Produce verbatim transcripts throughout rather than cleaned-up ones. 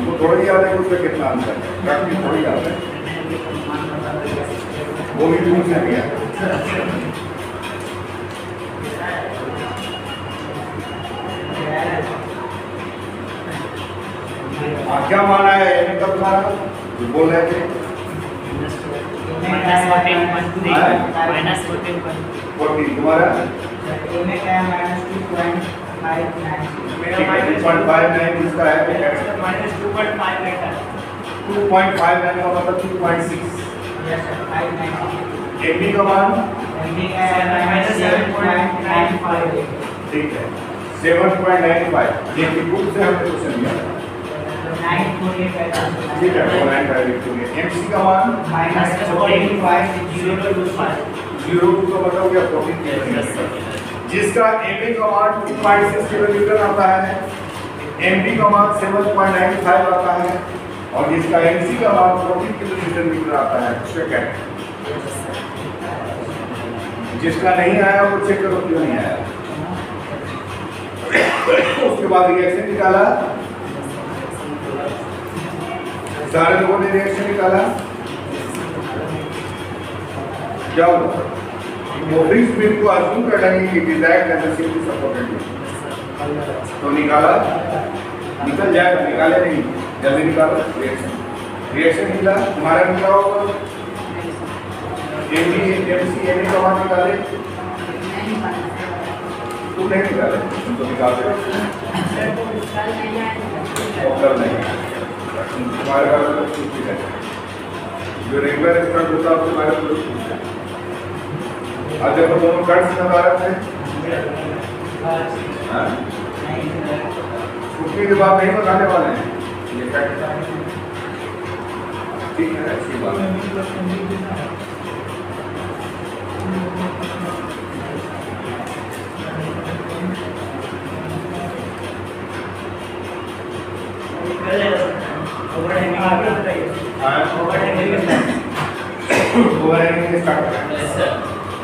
वो थोड़ा ही याद है उसका कितना आंसर है, बाकी थोड़ी याद है, वो भी पूछ सकते हैं। क्या माना है एम का तुम्हारा जो बोल रहे थे? माइनस फोर्टीन फोर्टीन तुम्हारा minus two point five nine two point five nine इसका है minus two point five nine two point five nine का मतलब two point six. Yes sir five nine M B का मान एमबी का minus seven point nine five. ठीक है seven point nine five ये की बुक से हमने क्वेश्चन दिया नाइन फोर्टी फाइव। ठीक है वो नाइन फाइव लिखेंगे। एमसी का मान minus forty five zero two five zero two का मतलब हो गया फोर्टीन। जिसका एमए का मान टू पॉइंट सिक्स किलोमीटर आता है, एमबी का मान सेवन पॉइंट नाइन फाइव आता है और जिसका एमसी का मान फोर्टीन किलोमीटर मीटर आता है सेकंड। जिसका नहीं आया वो चेक करो क्यों नहीं आया। उसके बाद रिएक्शन निकाला, सारे लोगों ने रिएक्शन निकाला। जाओ मोबिल स्पीड को अज्यूम कर लेंगे कि डिजायर्ड कंसिस्टेंसी सपोर्टेड तो निकाला, निकल जाएगा, निकाले नहीं जल्दी निकालो। रिएक्शन रिएक्शन निकला तुम्हारा निकला होगा एमडी एमसी एमए का मान निकाले, तुम नहीं निकाले तुम तो निकाल दो कर नहीं तुम्हारे पास जो रेगुलर स्टूडेंट होता है तुम्हारे पास आज जब दोनों कट से बता रहे थे छुट्टी के बाद नहीं बताने वाले हैं ये फैक्ट। ठीक है अच्छी बात है। ओवरहैंगिंग स्टार्ट करें। यस सर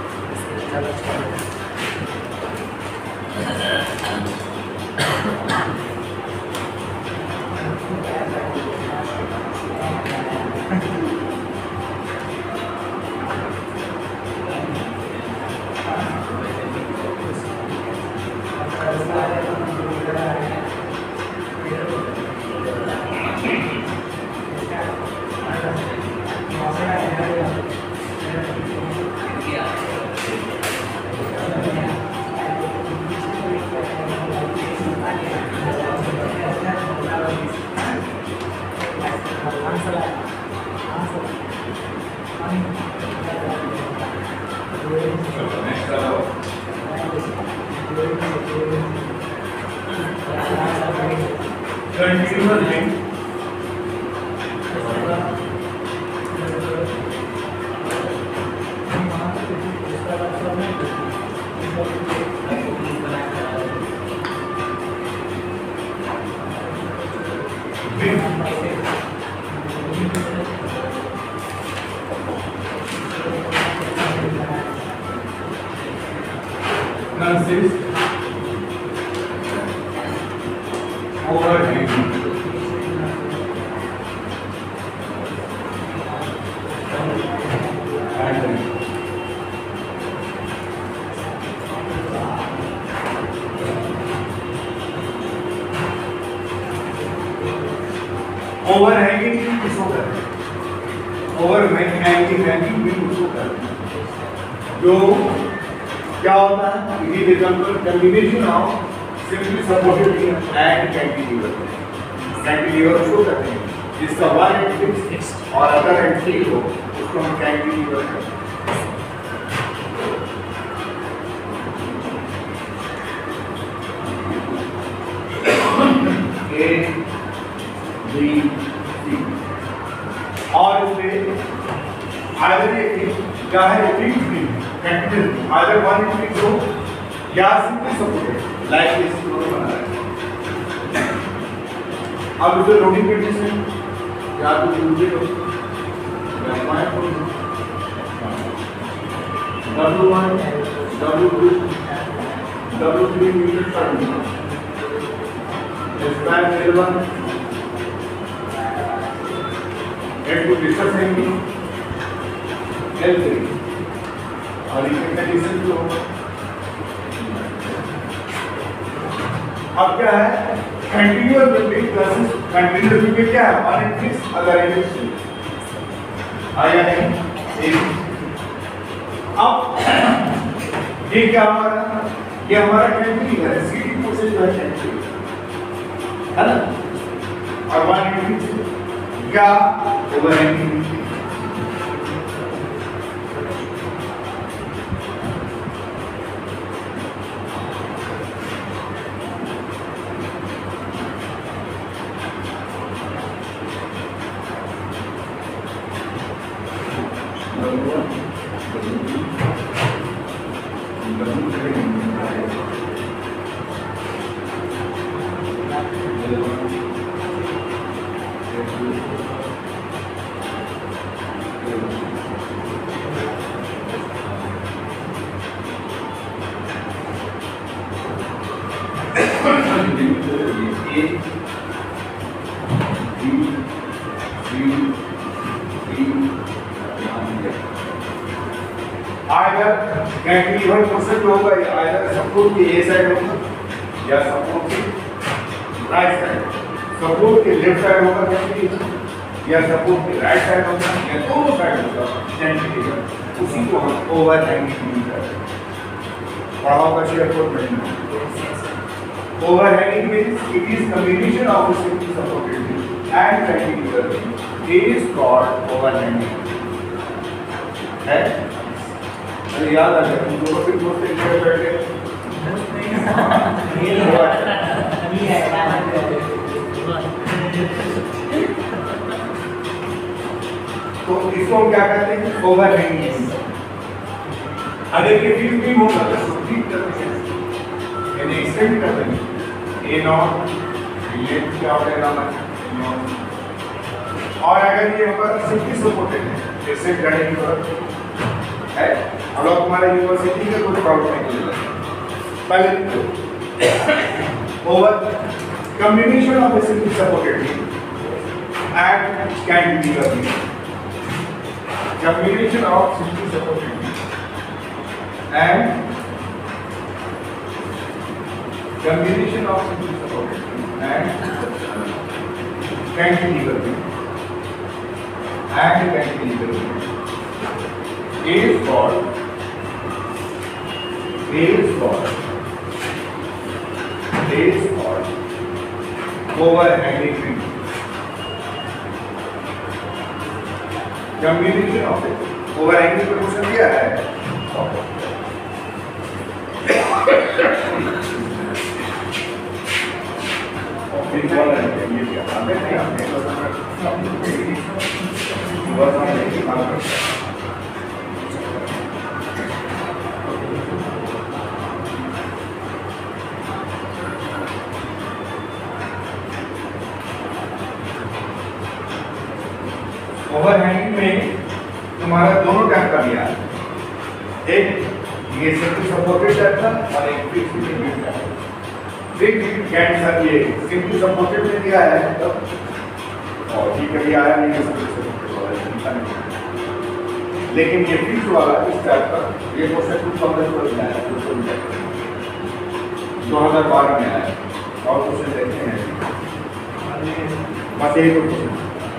ओवरहैंगिंग किसको कहते हैं? ओवरहैंगिंग हैंगिंग भी उसको कहते हैं। जो क्या होता है it is combination of simply supported and cantilever. Cantilever उसको कहते हैं जिसका वन एंड फिक्स और अदर एंड फ्री हो उसको हम कैंटिलीवर कहते हैं। ए बी सी और इसमें आइदर ये क्या है फिक्स भी capital either one is fix हो या simply supported like this floor बना है। अब इसे लोडिंग कंडीशन या तो यूज हो या फाइव हो W one W two W three meter पर span L one Let to discuss any L three और इसे कंडीशन जो अब क्या है continuous between classes continuous between क्या है one and six other elements आया है अब ये क्या हमारा ये हमारा कैंटिलीवर है सीडी फोर्सेस जो है कैंटिलीवर है ना और वन एंड सिक्स क्या ओवरहैंगिंग कैंटिलीवर पोर्शन जो होगा आइदर सपोर्ट के ए साइड होगा या सपोर्ट के राइट साइड सपोर्ट के लेफ्ट साइड होगा कैंटिलीवर या सपोर्ट के राइट साइड होगा या दोनों साइड होगा कैंटिलीवर उसी को हम ओवरहैंगिंग कहते हैं पढ़ा होगा शेयर कोड में overhanging means it is combination of a single supported beam and cantilever is called overhanging है अरे याद आ गया तुम दोनों फिर दोस्त एक जगह बैठे ये हुआ ये है तो इसको हम क्या कहते हैं ओवरहैंगिंग अगर ये फिक्स बीम होगा तो ठीक करते हैं यानी एक्सटेंड करते हैं ए नॉट ये क्या हो जाएगा और अगर ये हमारा सिंपली सपोर्टेड है जैसे ग्राइंडिंग है अब लोग हमारे यूनिवर्सिटी के कुछ प्रॉब्लम नहीं कर पहले over combination of a simply supported beam and cantilever beam combination of simply supported beam and combination of simply supported beam and cantilever beam and cantilever beam is called is called is called overhanging beam. Combination of it. Overhanging का question दिया है फिर वाला है ये क्या आते नहीं आते बस हम नहीं मालूम ओवरहैंगिंग में तुम्हारा दोनों टाइप का दिया है एक ये सिंपली सपोर्टेड टाइप का और एक fix beam type fix can sir ये सिंपली सपोर्टेड में दिया है तब और ये कभी आया नहीं है सिंपली सपोर्टेड वाला लेकिन ये फिक्स वाला इस टाइप का ये क्वेश्चन कुछ समझ में नहीं आया दो हज़ार बारह में आया और क्वेश्चन देखते हैं बस यही तो क्वेश्चन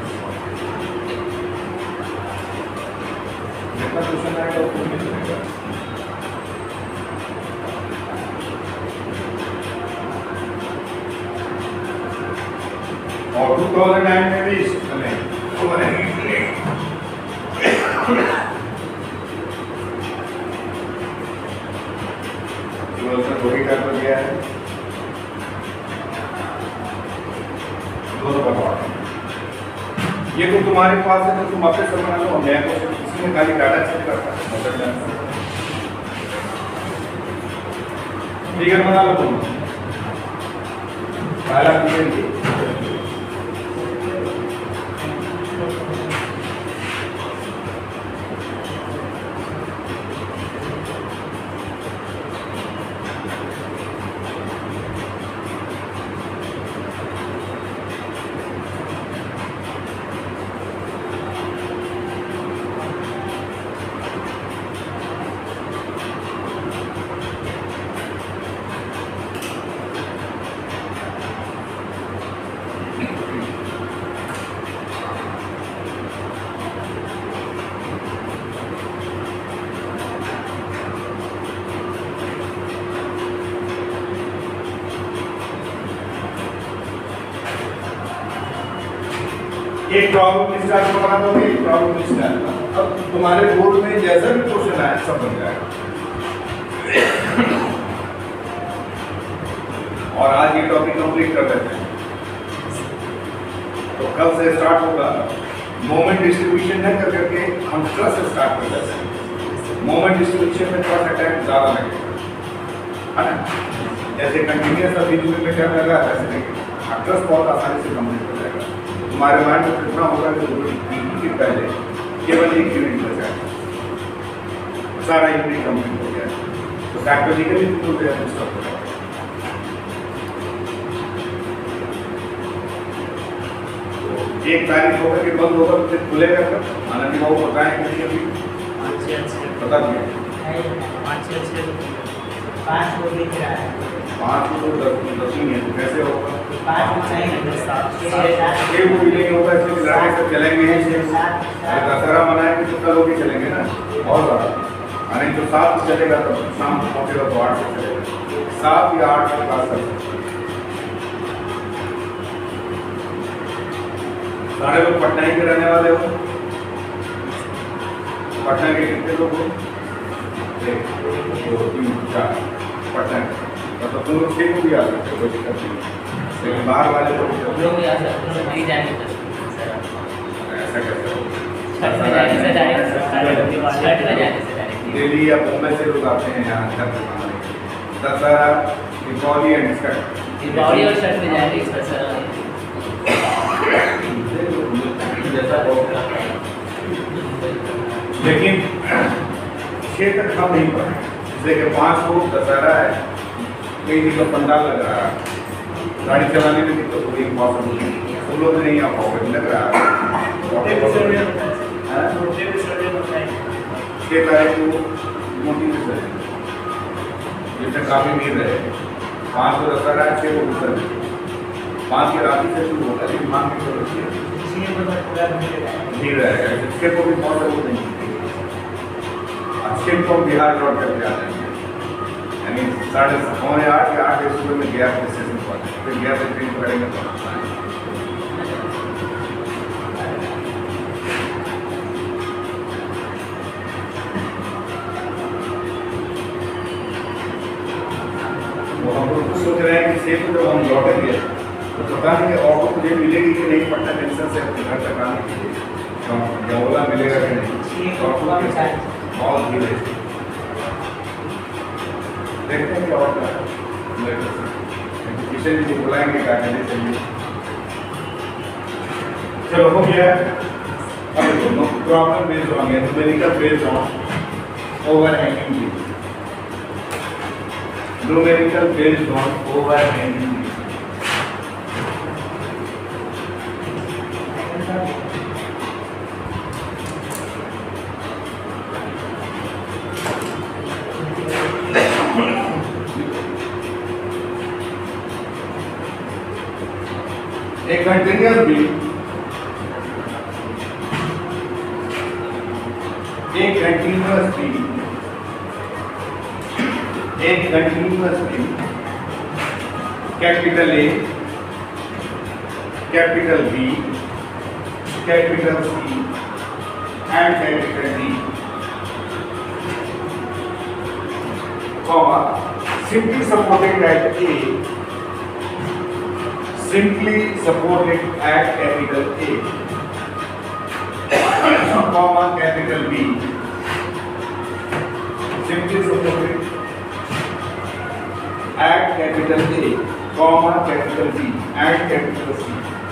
क्वेश्चन आएगा वो नहीं मिलेगा और दो हज़ार नौ में भी इसमें ओवरहैंगिंग जो सर वही कर दिया है दोनों का पार्ट ये तो तुम्हारे पास है तो तुम आपसे सब बना लो मैं तो इसमें खाली डाटा चेक करता हूं फिगर बना लो तुम पहला फिगर ये एक प्रॉब्लम स्टार्ट बना दो, एक प्रॉब्लम स्टार्ट। अब तुम्हारे बोर्ड में जैसा भी क्वेश्चन आए सब बन जाएगा। और आज ये टॉपिक कंप्लीट कर देते हैं। तो कल से स्टार्ट होगा मोमेंट डिस्ट्रीब्यूशन है कर करके हम ट्रस से स्टार्ट कर देते हैं। मोमेंट डिस्ट्रीब्यूशन में थोड़ा सा टाइम ज़्यादा लगेगा, है ना? जैसे कंटिन्यूस और बीच में टाइम लगा वैसे नहीं, ट्रस बहुत आसानी से कंप्लीट हो जाएगा। तुम्हारे माइंड में कितना होगा कि के पहले केवल एक यूनिट बचा है, सारा यूनिट कंप्लीट हो गया। तो प्रैक्टिकली तो स्टॉप हो जाएगा। एक तारीख होकर के बंद होगा फिर खुलेगा कब? आनंद बाबू बताएंगे कि अभी बता दिया पाँच को दिख रहा है, पाँच को दस दस ही है, तो कैसे होगा? पाँच को चाहिए छः को मिलेंगे होगा, इसलिए लड़ाई सब चलेंगे हैं। दशहरा मनाएंगे तो कल होके चलेंगे ना, बहुत ज़्यादा। नहीं तो सात से चलेगा तो शाम को पहुँचेगा तो आठ से चलेगा, सात या आठ के पास कर सकते। सारे लोग पटना ही के रहने वाले हो? पटना के कितने लोग हो? एक दो तीन चार पटना के, तो तुम लोग छः को भी आ सकते हो, कोई दिक्कत नहीं। लेकिन बाहर वाले लोग ऐसा कैसे हो? दिल्ली या मुंबई से लोग आते हैं यहाँ छठ मनाने। दशहरा, दीपावली एंड छठ, दीपावली और छठ में जाएंगे लेकिन छः तक हम नहीं पढ़े, इसलिए पाँच को दशहरा है, कई दिन का पंडाल लग रहा है, गाड़ी चलाने में दिक्कत होगी, पॉसिबल नहीं, तुम लोग नहीं आ पाओगे लग रहा है। छः तारीख को मोटी से जिससे काफ़ी भीड़ रहे, पाँच को दशहरा है, छः को विसर्जन, पाँच के रात से शुरू होता है, लेकिन मान के चलो भीड़ रहेगा, छः को भी पॉसिबल नहीं। छः को बिहार लौट करके आ जाएंगे, यानी साढ़े पौने आठ या आठ बजे सुबह में गया स्टेशन पर, फिर गया से ट्रेन पकड़ेंगे तो वो हम लोग सोच रहे हैं कि सेफ जब हम लौटेंगे तो पता नहीं कि ऑटो मुझे मिलेगी कि नहीं, पटना जंक्शन से अपने घर तक आने के लिए जमोला मिलेगा कि नहीं, ऑटो बहुत भीड़ है। देखते हैं क्या होता है, किशन जी बुलाएंगे क्या कहने चाहिए। चलो हो गया। अब देखो प्रॉब्लम बेस्ड ऑन है, numerical based on overhanging beam, numerical based on overhanging beam. एक कंटिन्यूअस बीम, एक कंटिन्यूअस बीम, एक continuous beam, capital A, capital B, capital C and capital D, comma simply supported at A, simply supported at capital A, comma capital B, simply supported at capital A, comma capital B and capital C,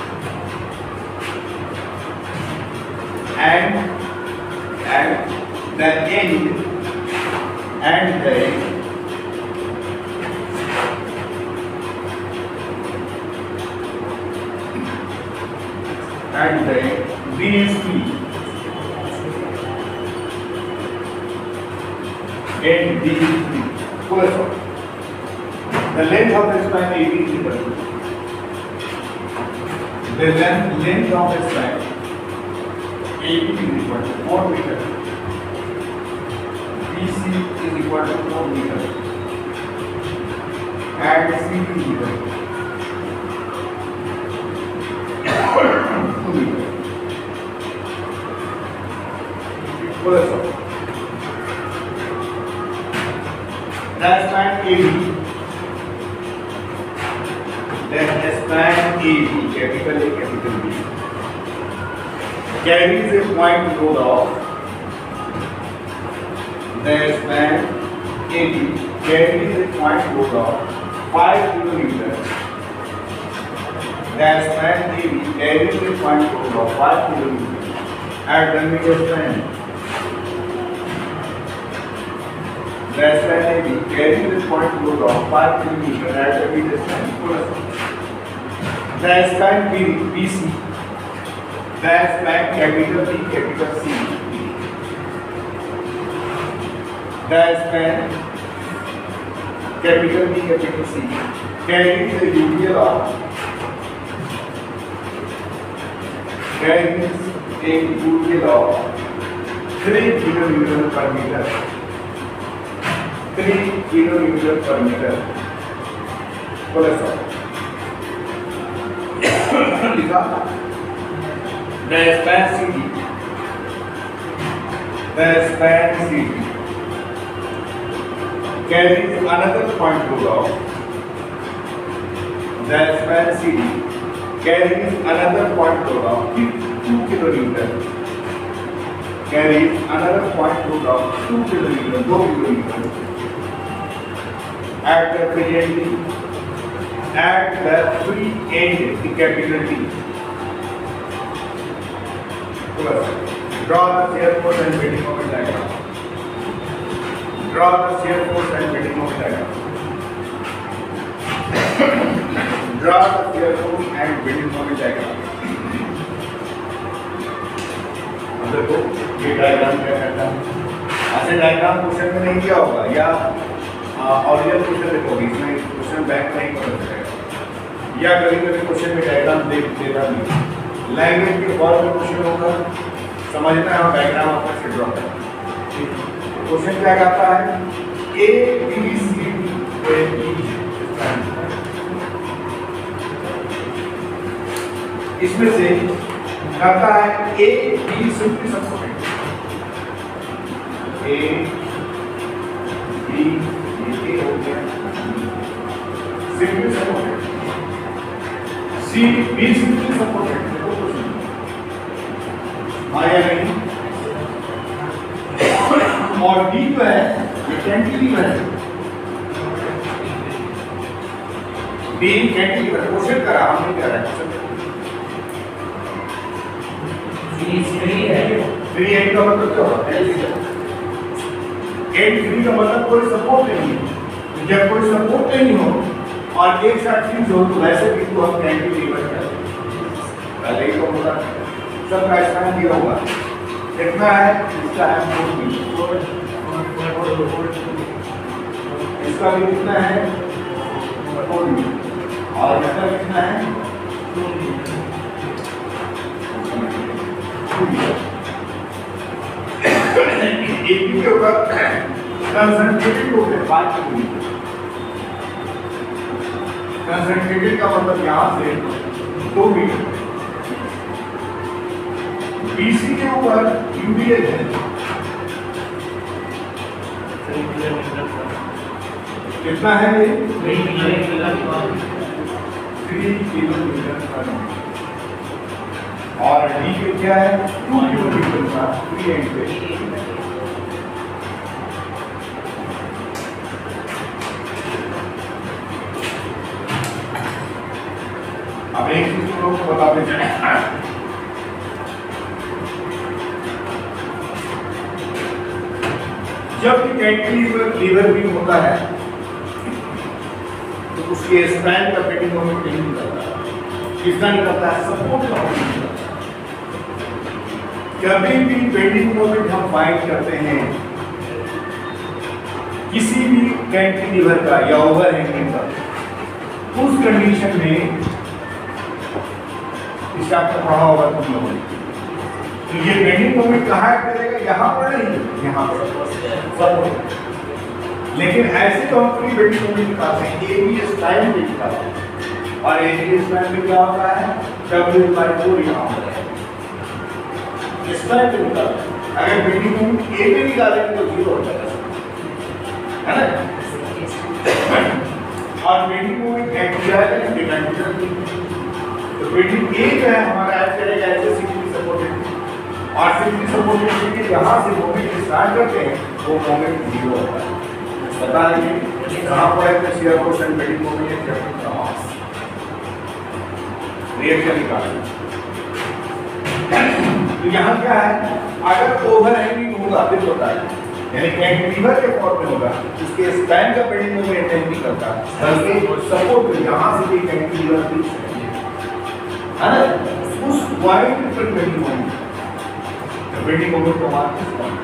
and and the end and the and the B is P and D is P. The length of the span A B is equal to the length length of the span A B is equal to four meters. B C is equal to four meters and C D is equal to two meters. A B, then span A B, capital A, capital B, carries a point load of, the span A B carries a point load of five kilonewtons. The span A B carries a point load of five kilonewtons at the middle span. The span A B carries a point load of five kilonewtons at the middle span. The span B C, the span capital B, capital C, the span capital B, capital C carries the U P L of carries a U P L of three kilonewton per meter. three kilonewton per meter. बोले sir लिखा the span C D, the span C D carries another point load of, the span C D carries another point load of two kilonewton, carries another point load of two kilonewton, two kilonewton at the presently at the free end, the capital T. Draw the shear force and bending moment diagram. Draw the shear force and bending moment diagram. Draw the shear force and bending moment diagram. अब देखो ये diagram क्या कहता है? ऐसे diagram question में नहीं किया होगा या ऑरिजिनल क्वेश्चन देखोगे इसमें क्वेश्चन बैंक नहीं कर सकते या कभी कभी क्वेश्चन में डायग्राम देख देता नहीं। लैंग्वेज के फॉर्म में क्वेश्चन होगा, समझना है डायग्राम आपका से ड्रॉ करना। क्वेश्चन क्या कहता है? ए बी सी डी इसमें से कहता है A B simply supported, A B ये हो गया simply supported, C B simply supported आया नहीं, और डी जो है ये कैंटिलीवर है, डी कैंटिलीवर क्वेश्चन करा हमने क्या रहा फ्री एंड का मतलब क्या होता है? एंड फ्री का मतलब कोई सपोर्ट नहीं है। जब कोई सपोर्ट नहीं हो और एक साथ फ्यूज हो तो वैसे भी तो हम कैंटिलीवर करते हैं। पहले ही तो होता है सब का स्थान दिया होगा कितना है, इसका है फोर, इसका भी कितना है फोर, और इसका कितना है एक के ऊपर कंसंट्रेटेड हो गए पाँच किलोमीटर। कंसंट्रेटेड का मतलब यहाँ से दो मीटर, बीसी के ऊपर यूडीएच है कितना है ये थ्री किलोमीटर पर और डी के क्या है टू किलोमीटर का फ्री एंड पे। अब एक चीज को बताते जाए, जब भी कैंटिलीवर लीवर भी होता है तो उसके स्पैन का बेंडिंग मोमेंट नहीं निकलता, कितना निकलता है सपोर्ट का मोमेंट निकलता है। कभी भी बेंडिंग मोमेंट हम फाइंड करते हैं किसी भी कैंटिलीवर का या ओवरहैंगिंग का, उस कंडीशन में इसका आपको पढ़ा होगा तुम लोगों ने, तो ये बेंडिंग मोमेंट कहाँ करेगा? यहाँ पर नहीं, यहाँ पर सपोर्ट। लेकिन ऐसे तो हम फ्री बेंडिंग मोमेंट निकालते हैं, ए बी स्प्लाइन पे निकालते हैं, और ए बी स्प्लाइन में क्या होता है डब्ल्यू बाई फोर यहाँ होता है स्प्लाइन पे निकालते हैं। अगर बेंडिंग मोमेंट ए पे निकालेंगे तो जीरो हो जाएगा, है ना? और बेंडिंग मोमेंट क्या किया है डिपेंडेंट। तो बेंडिंग ए जो है हमारा ऐड करेगा ऐसे सिंपली सपोर्टेड और सिंपली सपोर्टेड के यहां से मोमेंट स्टार्ट करते हैं वो मोमेंट जीरो होता है। पता है कि कहां पर है shear force and bending moment क्या होता है रिएक्शन निकालना। तो यहाँ क्या है अगर ओवरहैंगिंग होगा फिर होता है यानी कैंटिलीवर के फॉर्म में होगा उसके स्पैन का बेंडिंग मोमेंट अटैक नहीं करता बल्कि सपोर्ट यहाँ से भी कैंटिलीवर की है ना उस पॉइंट पर बेंडिंग मोमेंट बेंडिंग मोमेंट को मारते हैं।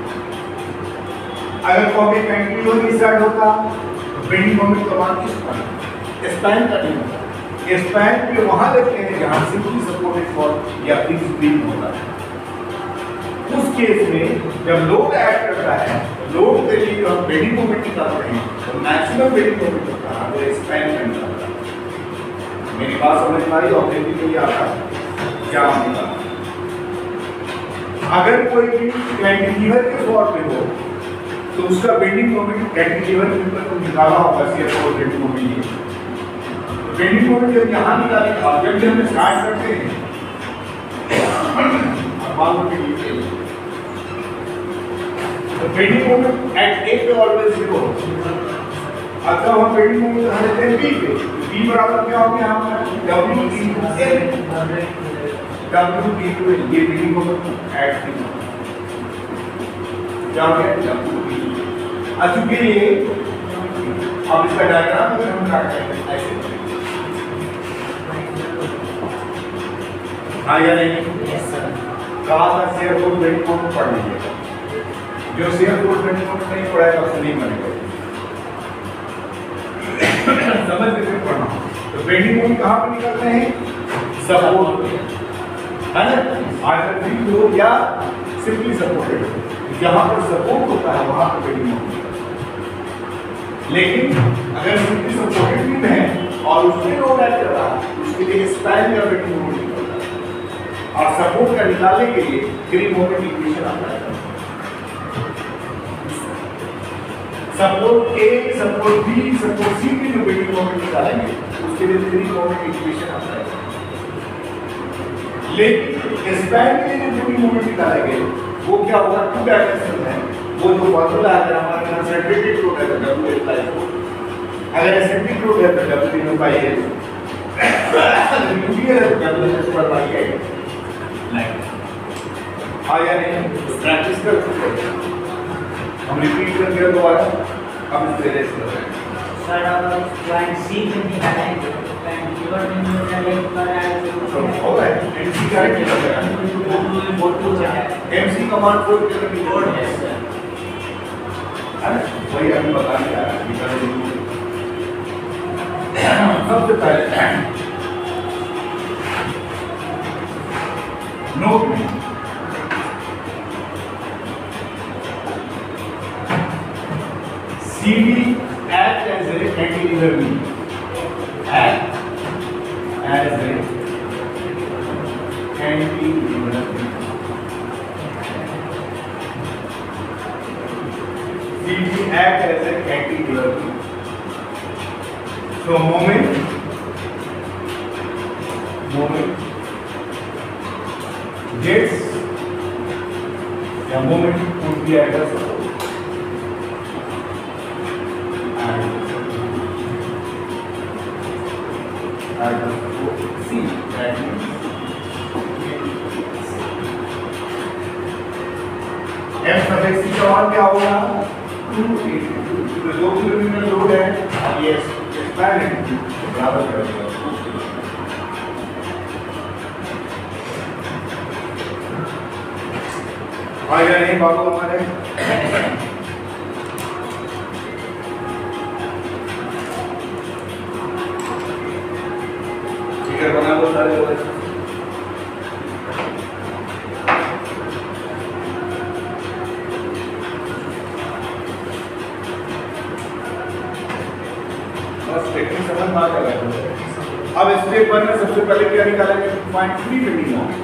अगर कॉपी कैंटिलीवर की स्टार्ट होता तो बेंडिंग मोमेंट को मारते हैं स्पैन का नहीं होता। स्पैन पे वहां लगते हैं जहां सिंपली सपोर्टेड फॉर्म या फिक्स बीम होता है। उस केस में जब लोड ऐड करता है लोड के लिए हम बेंडिंग मोमेंट निकालते हैं तो मैक्सिमम बेंडिंग मोमेंट होता है वो स्पैन में निकलता है। मेरी बात समझ में आई ऑब्जेक्टिव के लिए आता है जाम निकालना। अगर कोई भी कैंटिलीवर के फॉर्म में हो तो उसका बेंडिंग मोमेंट कैंटिलीवर के ऊपर निकाला होगा shear force bending moment. Bending moment जब यहाँ निकालेंगे जब जब हम स्टार्ट करते हैं तो बेंडिंग मोमेंट एट ए पे ऑलवेज जीरो। अगर हम बेंडिंग मोमेंट यहाँ लेते हैं बी पे बी बराबर क्या हो गया यहाँ W into L W into L ये बेंडिंग मोमेंट एट सी क्या हो गया डब्ल्यू बी। अब चूंकि ये अब इसका डायग्राम अगर हम काटते हैं ऐसे हाँ या नहीं यस सर कहा था शेयर फोर्स बेंडिंग मोमेंट पढ़ लीजिएगा जो शेयर फोर्स बेंडिंग मोमेंट नहीं पढ़ाएगा उससे नहीं बनेगा समझ के पढ़ना। तो बेंडिंग मोमेंट कहाँ पर निकलते हैं सपोर्ट है ना आइदर फ्री लोड या सिंपली सपोर्टेड। जहाँ पर सपोर्ट होता है वहाँ पर बेंडिंग मोमेंट। लेकिन अगर सिंपली सपोर्टेड बीम है और उसमें लोड ऐड कर रहा है उसके लिए स्पैन या बेंडिंग मोमेंट और सपोर्ट का निकालने के लिए फ्री मोमेंट इक्वेशन आता है। Support A support B support C के जो बेंडिंग मोमेंट निकालेंगे उसके लिए फ्री मोमेंट इक्वेशन आता है। लेकिन स्पैन के लिए जो बेंडिंग मोमेंट निकालेंगे वो क्या होगा टू डायमेंशन है। वो जो फॉर्मूला है हमारे यहाँ सेंट्रिफ्यूगल लोड है तो W अप्लाई हो अगर एसेंट्रिक लोड है तो W divide by L nuclear है तो W स्क्वायर बाय A नहीं हाँ या नहीं प्रैक्टिस कर चुके हैं हम रिपीट कर दिया दोबारा अब इस तरह से कर रहे हैं। सर अब पॉइंट सी पे निकालेंगे कैंटिलीवर में निकालेंगे पर आएगा तो हो गया एमसी का क्या है वो टू है एमसी कमांड कोड के लिए लोड है सर है ना वही अभी बता दिया सबसे पहले नोट में C B act as a cantilever beam act as a cantilever beam C B act as a cantilever beam so moment moment gets the moment would be at the support and at the support C that means F sub x का मान क्या होगा to तो दो kilometre load है और ये span है बराबर करेगा आया नहीं बाबू हमारे फिगर बना लो सारे लोग बस टेक्निक समझ में आ गया। अब स्टेप वन में सबसे पहले क्या निकालेंगे पॉइंट थ्री पे निकालेंगे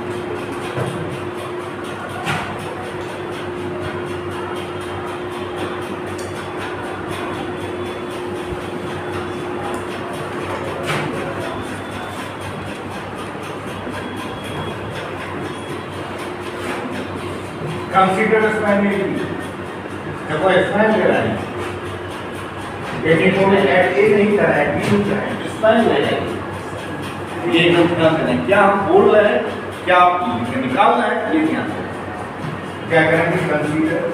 कंसीडर स्पैन में भी देखो स्पैन ले रहा है, बेटिंग को ऐड ए नहीं कर रहा है, बी नहीं कर रहा है, स्पैन ले रहा है। ये एकदम ध्यान देना है, क्या हम बोल रहे हैं, क्या आप निकालना है, ये ध्यान देना। क्या करेंगे, कंसीडर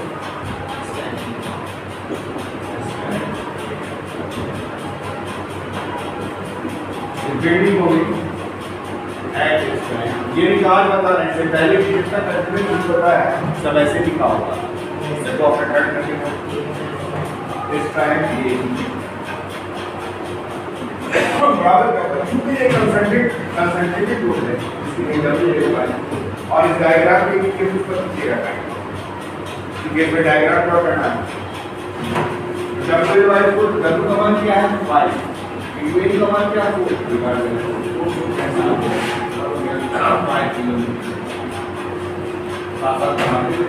बिल्डिंग को भी ऐड स्पैन। ये निकाल बता रहे हैं, पहले भी जितना कंसीडर नहीं पता है सब ऐसे लिखा होगा, इसको अपने कट करके स्पैन ये बराबर करता है, क्योंकि ये कंसंट्रेट कंसंट्रेटेड टूल है, इसकी एग्जांपल ले पाएंगे और इस डायग्राम के के कुछ पर नीचे रखा है, ठीक है। इसमें डायग्राम ड्रॉ करना है। डब्ल्यू वाई को डब्ल्यू का मान क्या है, फाइव, यूएई का मान क्या है, फाइव किलोमीटर। सात सात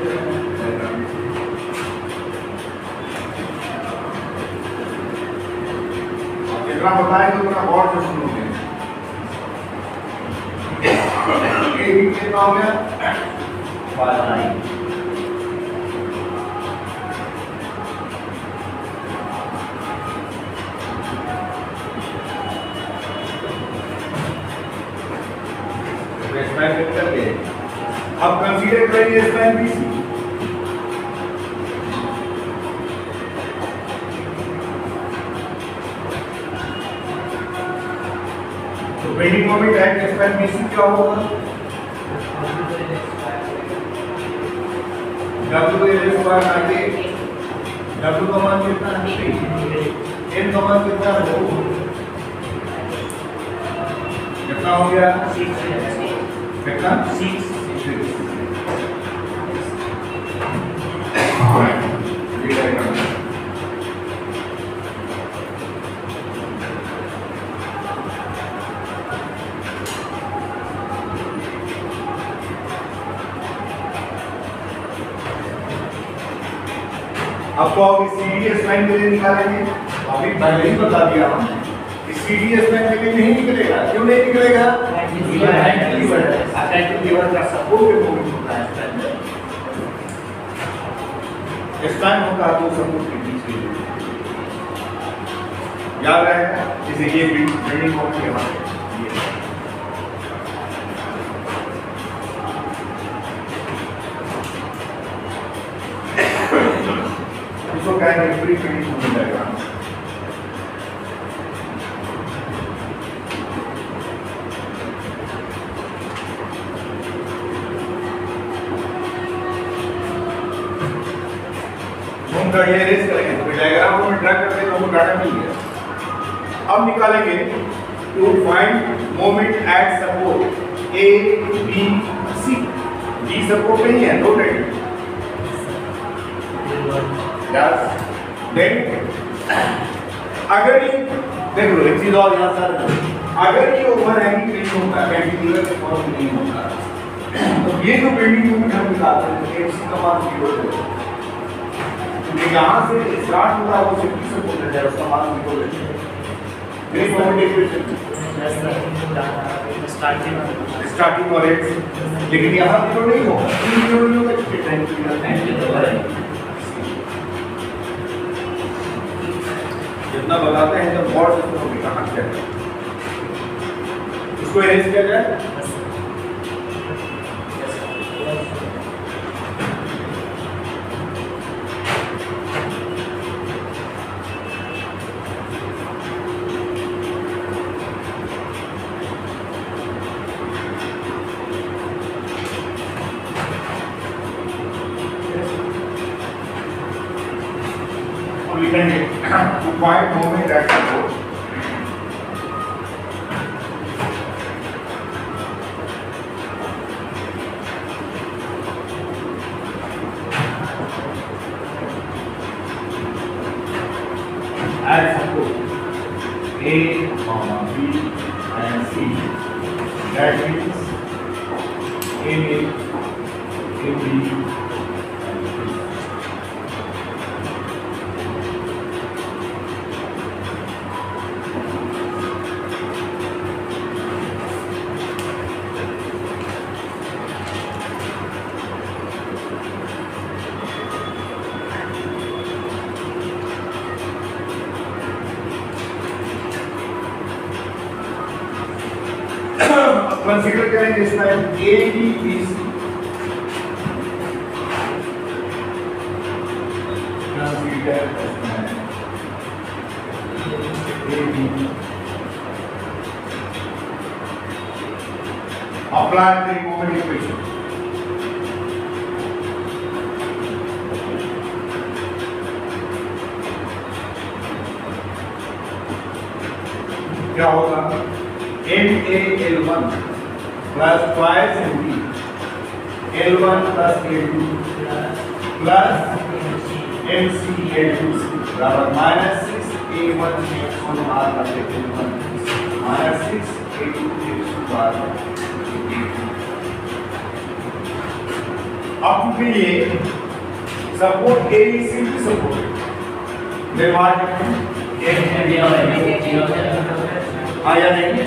जितना बताएंगे उतना गौर से सुनोगे। ये भी कितना हो गया, बारह। कर दे। अब कंसीडर करेंगे स्पैन बीसी, तो bending moment at span BC क्या होगा, डब्ल्यू एल स्क्वायर आगे, डब्ल्यू का मान कितना है, एन का मान कितना है, कितना हो गया, कितना, सिक्स। आपको अब सीडीएस लाइन के लिए निकालेंगे, अभी पहले ही बता दिया हमने कि सीडीएस लाइन के लिए नहीं निकलेगा। क्यों नहीं निकलेगा, लीवर का सपोर्ट मोमेंट होता है, स्पैन होता है तो सपोर्ट के बीच में याद रहेगा। जैसे ये बिल्डिंग मोमेंट के बारे में इसको कहेंगे फ्री फील्ड मोमेंट डायग्राम। हम का ये रेस करेंगे तो डायग्राम को ड्रा करके तो हमको डाटा मिल गया। अब निकालेंगे to find moment at support A B C. D support नहीं है, नो डेट यस। देन अगर ये देख लो एक चीज और यहाँ सर, अगर ये ओवरहैंगिंग नहीं होता, कैंटिलीवर के फॉर्म नहीं होता, तो ये जो बिल्डिंग मोमेंट हम निकालते हैं एफसी का मान जीरो है। तो यहाँ से स्टार्ट होता है वो फिफ्टी से बोल जाए, उसका मान जीरो है। मेरी मोमेंट इक्वेशन स्टार्टिंग स्टार्टिंग और एक्स, लेकिन यहाँ जीरो नहीं होगा, जीरो नहीं होगा इसके टाइम जितना बताते हैं तो गौर से सुनोगे कहाँ क्या है। इसको अरेंज किया जाए, और लिखेंगे to find moment at support at support A, B and C. That means A, A, B consider करेंगे इस time A B B C consider A B apply the moment equation क्या होगा M A L one plus twice M B L one plus L two plus M C L two बराबर minus six A one x one R का L one minus six A two x two R. अब क्योंकि ये support a simple support निर्माण आया नहीं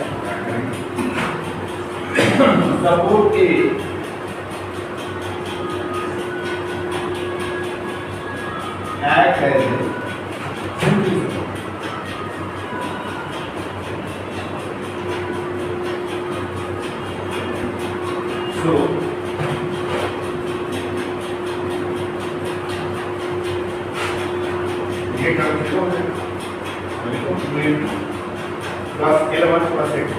support A act as a simple support. So ये काम कितना है? देखो plane plus eleven plus eight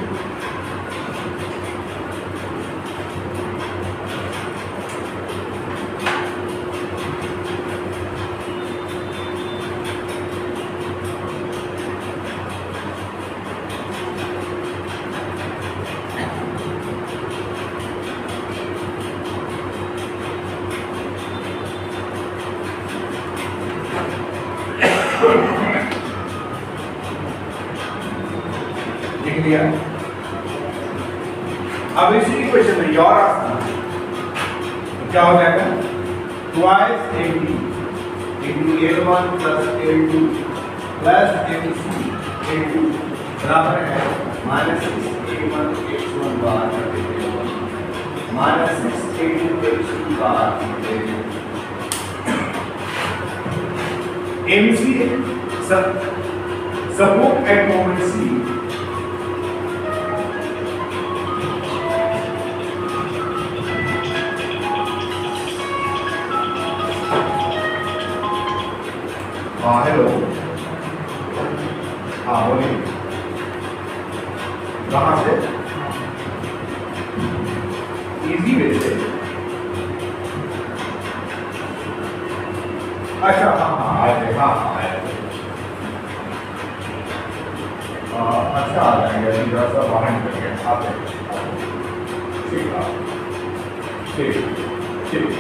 लिख लिया। अब इसी इक्वेशन में और आसान तो क्या हो जाएगा twice M D into L one plus L two plus M C L two बराबर है minus six A one x one bar minus six A two x two bar M C support at moment C हाँ hello हाँ बोलिए कहाँ से easy way से अच्छा हाँ हाँ आए थे हाँ हाँ आए थे अच्छा आ जाएंगे थोड़ा सा बाहर निकल गए आते ठीक है ठीक ठीक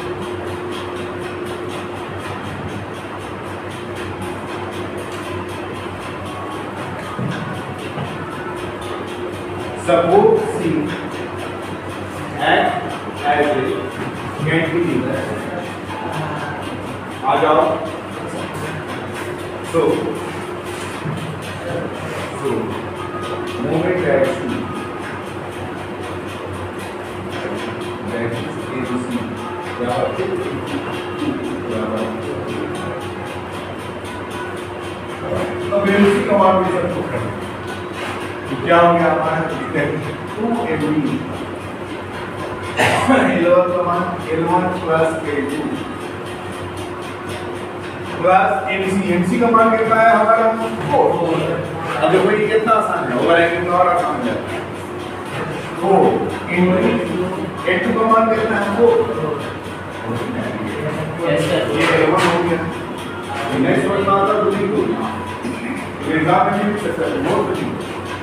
support C act as a cantilever आ जाओ so so moment at C that is A to C बराबर बराबर अब ये उसी कमांड में सब करना क्या हो गया हमारा two M B L one command L one plus L two plus M C M C command कितना है हमारा फोर। अब देखो ये कितना आसान है ओवर राइटिंग और आसान है four into L two command कितना है फोर ये एल वन हो गया नेक्स्ट वन आता है दूसरी को एग्जाम में भी सकता है बहुत कुछ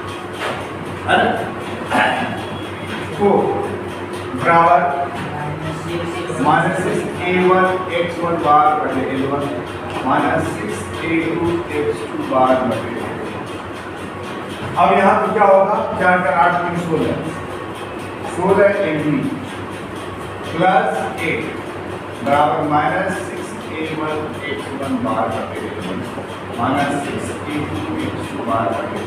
को बराबर minus six A one x one bar बटे L one minus six A two x two bar बटे। अब यहाँ तो क्या होगा चार का आठ में सोलह सोलह एम बी प्लस एट बराबर minus six A one x one bar बटे L one minus six A two x two bar बटे।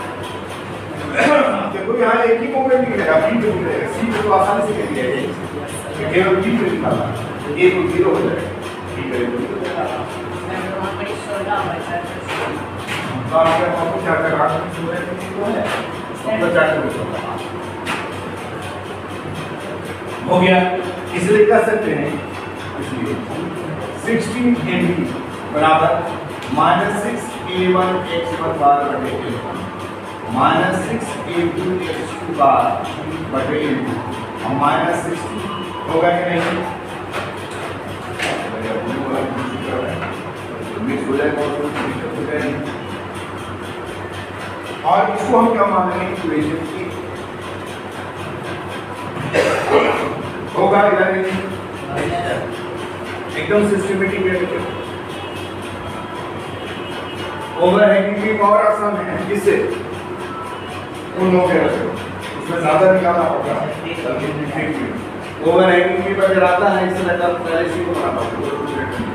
देखो यहाँ एक ही मोमेंट मिलेगा बी को मिलेगा सी को तो आसानी से कर दिया जाएगा केवल बी को निकालना ए को जीरो हो जाएगा बी करेंगे तो आपके पास चार का आठ में है तो चार का हो गया, इसलिए कर सकते हैं, इसलिए सिक्सटीन एम बी बराबर minus six A one x one bar बटे A one minus six A two x two bar बटे ए टू और माइनस सिक्सटीन होगा कि नहीं? मिक्स हो जाएगा और इसको हम क्या मान लेंगे? इक्वेशन की होगा इधर एकदम सिस्टमेटिक वे में। ओवरहैंगिंग भी और आसान है, किससे? उन लोगों के उसमें ज्यादा निकालना होगा। ओवरहैंगिंग भी अगर आता है इससे लगा पहले इसी को बनाना होगा।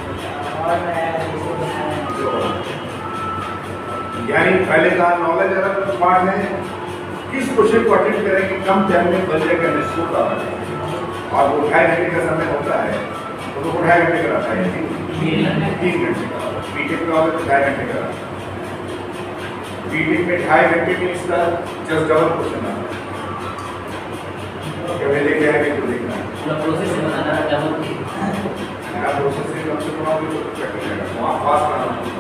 यानी पहले का नॉलेज अलग पार्ट है, किस क्वेश्चन को अटेंड करें कि कम टाइम में बजरे का निश्चित आ और वो ढाई घंटे का समय होता है तो वो ढाई घंटे कराता है, तीन घंटे का बीटेक का होगा तो ढाई घंटे का। बीटेक में ढाई घंटे में इसका जस्ट डबल क्वेश्चन आता है। कभी लेके आएंगे तो देखना है प्रोसेस बनाना डबल नया प्रोसेस से कम से कम आप लोग चेक करिएगा वहाँ पास करना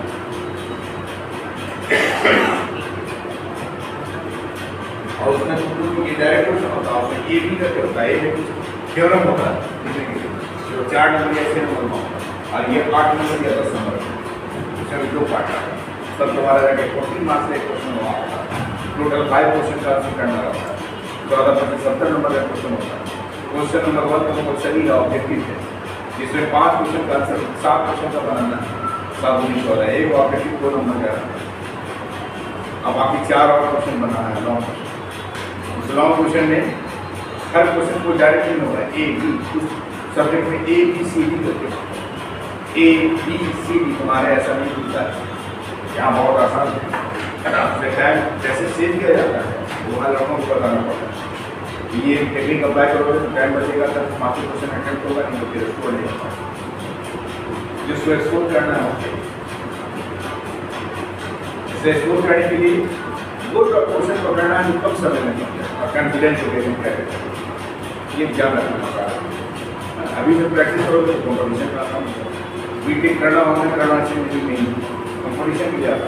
और उसमें ये डायरेक्ट क्वेश्चन होता है, उसमें ये भी करके होता है, ये थ्योरम होता है जो चार नंबर या छः नंबर में होता है और ये आठ नंबर या दस नंबर इसमें दो पार्ट आता है। सब तुम्हारा जाके फोर्टीन मार्क्स का एक क्वेश्चन हुआ होता है, टोटल फाइव क्वेश्चन का आंसर करना होता है, चौदह पच्चीस सत्तर नंबर का क्वेश्चन होता है। क्वेश्चन नंबर वन का कंपल्सरी है, ऑब्जेक्टिव है, जिसमें पाँच क्वेश्चन का आंसर सात क्वेश्चन का बनाना है, सात उन्नीस चौदह एक ऑब्जेक्टिव दो नंबर का। अब बाकी चार और क्वेश्चन बनाना है लॉन्ग क्वेश्चन। उस लॉन्ग क्वेश्चन में हर क्वेश्चन को डायरेक्ट नहीं होगा, ए बी उस सब्जेक्ट में ए बी सी डी करके ए बी सी डी तुम्हारे ऐसा नहीं होता है, यहाँ बहुत आसान है। टाइम जैसे सेव किया जाता है वो हर लड़कों को बताना पड़ता है। ये टेक्निक अप्लाई करोगे तो टाइम बचेगा, तब पाँच क्वेश्चन अटेम्प्ट होगा, नहीं तो फिर स्कोर नहीं होगा। जिसको स्कोर करना है इसे स्कोर करने के लिए वो क्वेश्चन पकड़ना है कम समय में और कॉन्फिडेंस हो गया ये ध्यान रखना पड़ता। अभी जब प्रैक्टिस करोगे तो कॉम्पिटिशन का काम बीटेक करना होना करना चाहिए नहीं, कॉम्पिटिशन भी ज़्यादा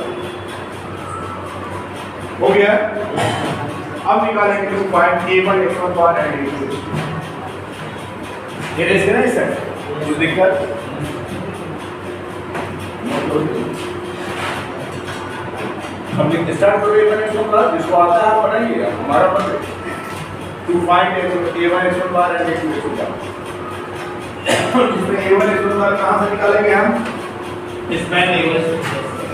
हो गया। अब निकालेंगे two point A one x one bar and A two. ये रेस है ना इस साइड कुछ दिक्कत हम लिखते स्टार्ट करो A one x one bar, जिसको आता है आप बनाइए, हमारा बन two point A one x one bar and A two X one bar. इसमें A one x one bar कहाँ से निकालेंगे हम? इसमें ए वन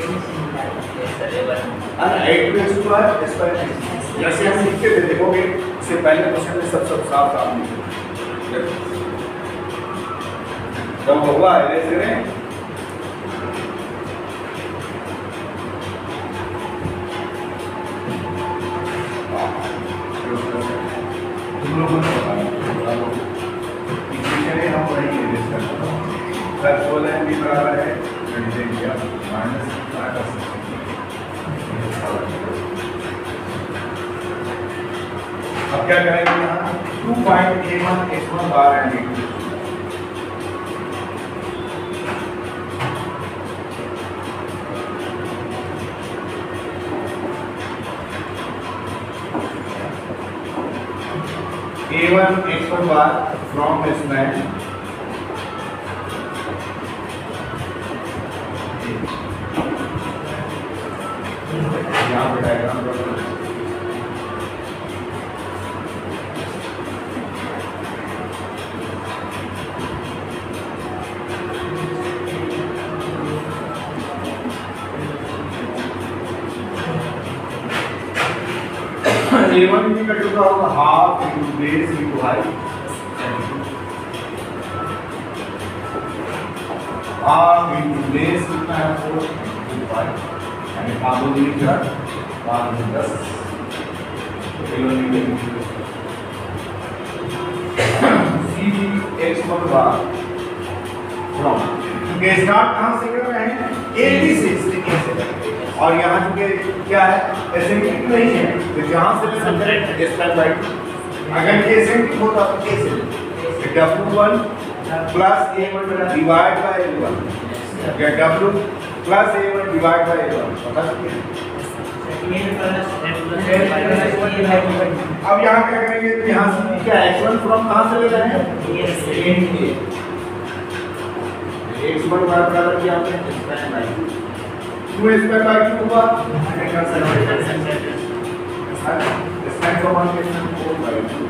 जैसे हम लिखते थे देखोगे इससे पहले क्वेश्चन में सब सब साफ साफ लिखे जब होगा ऐसे में तुम लोगों ने बताया इक्वेशन हम वही यूज करते हैं। प्लस सोलह भी बराबर है माइनस अब क्या करेंगे यहाँ two point A one x one bar and A two. A one x one bar from इसमें यहाँ पे diagram A one equal to का होगा half into base into height, half into base कितना है फोर इनटू फाइव यानी पाँच दो तीन चार पाँच दो दस kilometre. C D X one bar from क्योंकि स्टार्ट कहाँ से कर रहे हैं ए बी से इसलिए से और यहाँ चूंकि क्या है एसिमेट्रिक नहीं है तो जहाँ से भी सब्जेक्ट एक्सप्लेन बाय अगर केसेंटिक होता तो कैसे W one plus A one divide by L one या W plus A one divide by L one बता सकते हैं। अब यहाँ क्या करेंगे तो यहाँ से क्या x वन फ्रॉम कहाँ से ले रहे हैं x वन बराबर क्या आपने square by two square by two होगा स्क्वायर का मान कितना फोर बाय टू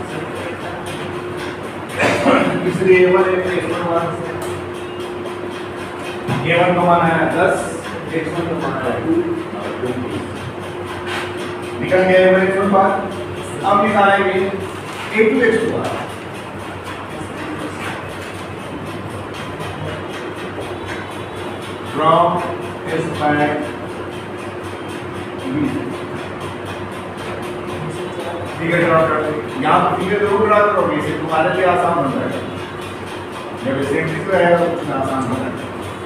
इसलिए a वन एक x वन मान a वन का मान है दस x वन का मान है टू निकल गया है मेरे फोन बात। अब निकालेंगे a two x two bar from s by b figure draw करते यहाँ पर फिगर जरूर ड्रा करोगे इसे तुम्हारे लिए आसान हो जाएगा जब सेंटिस पे रहेगा तो उतना आसान हो जाएगा।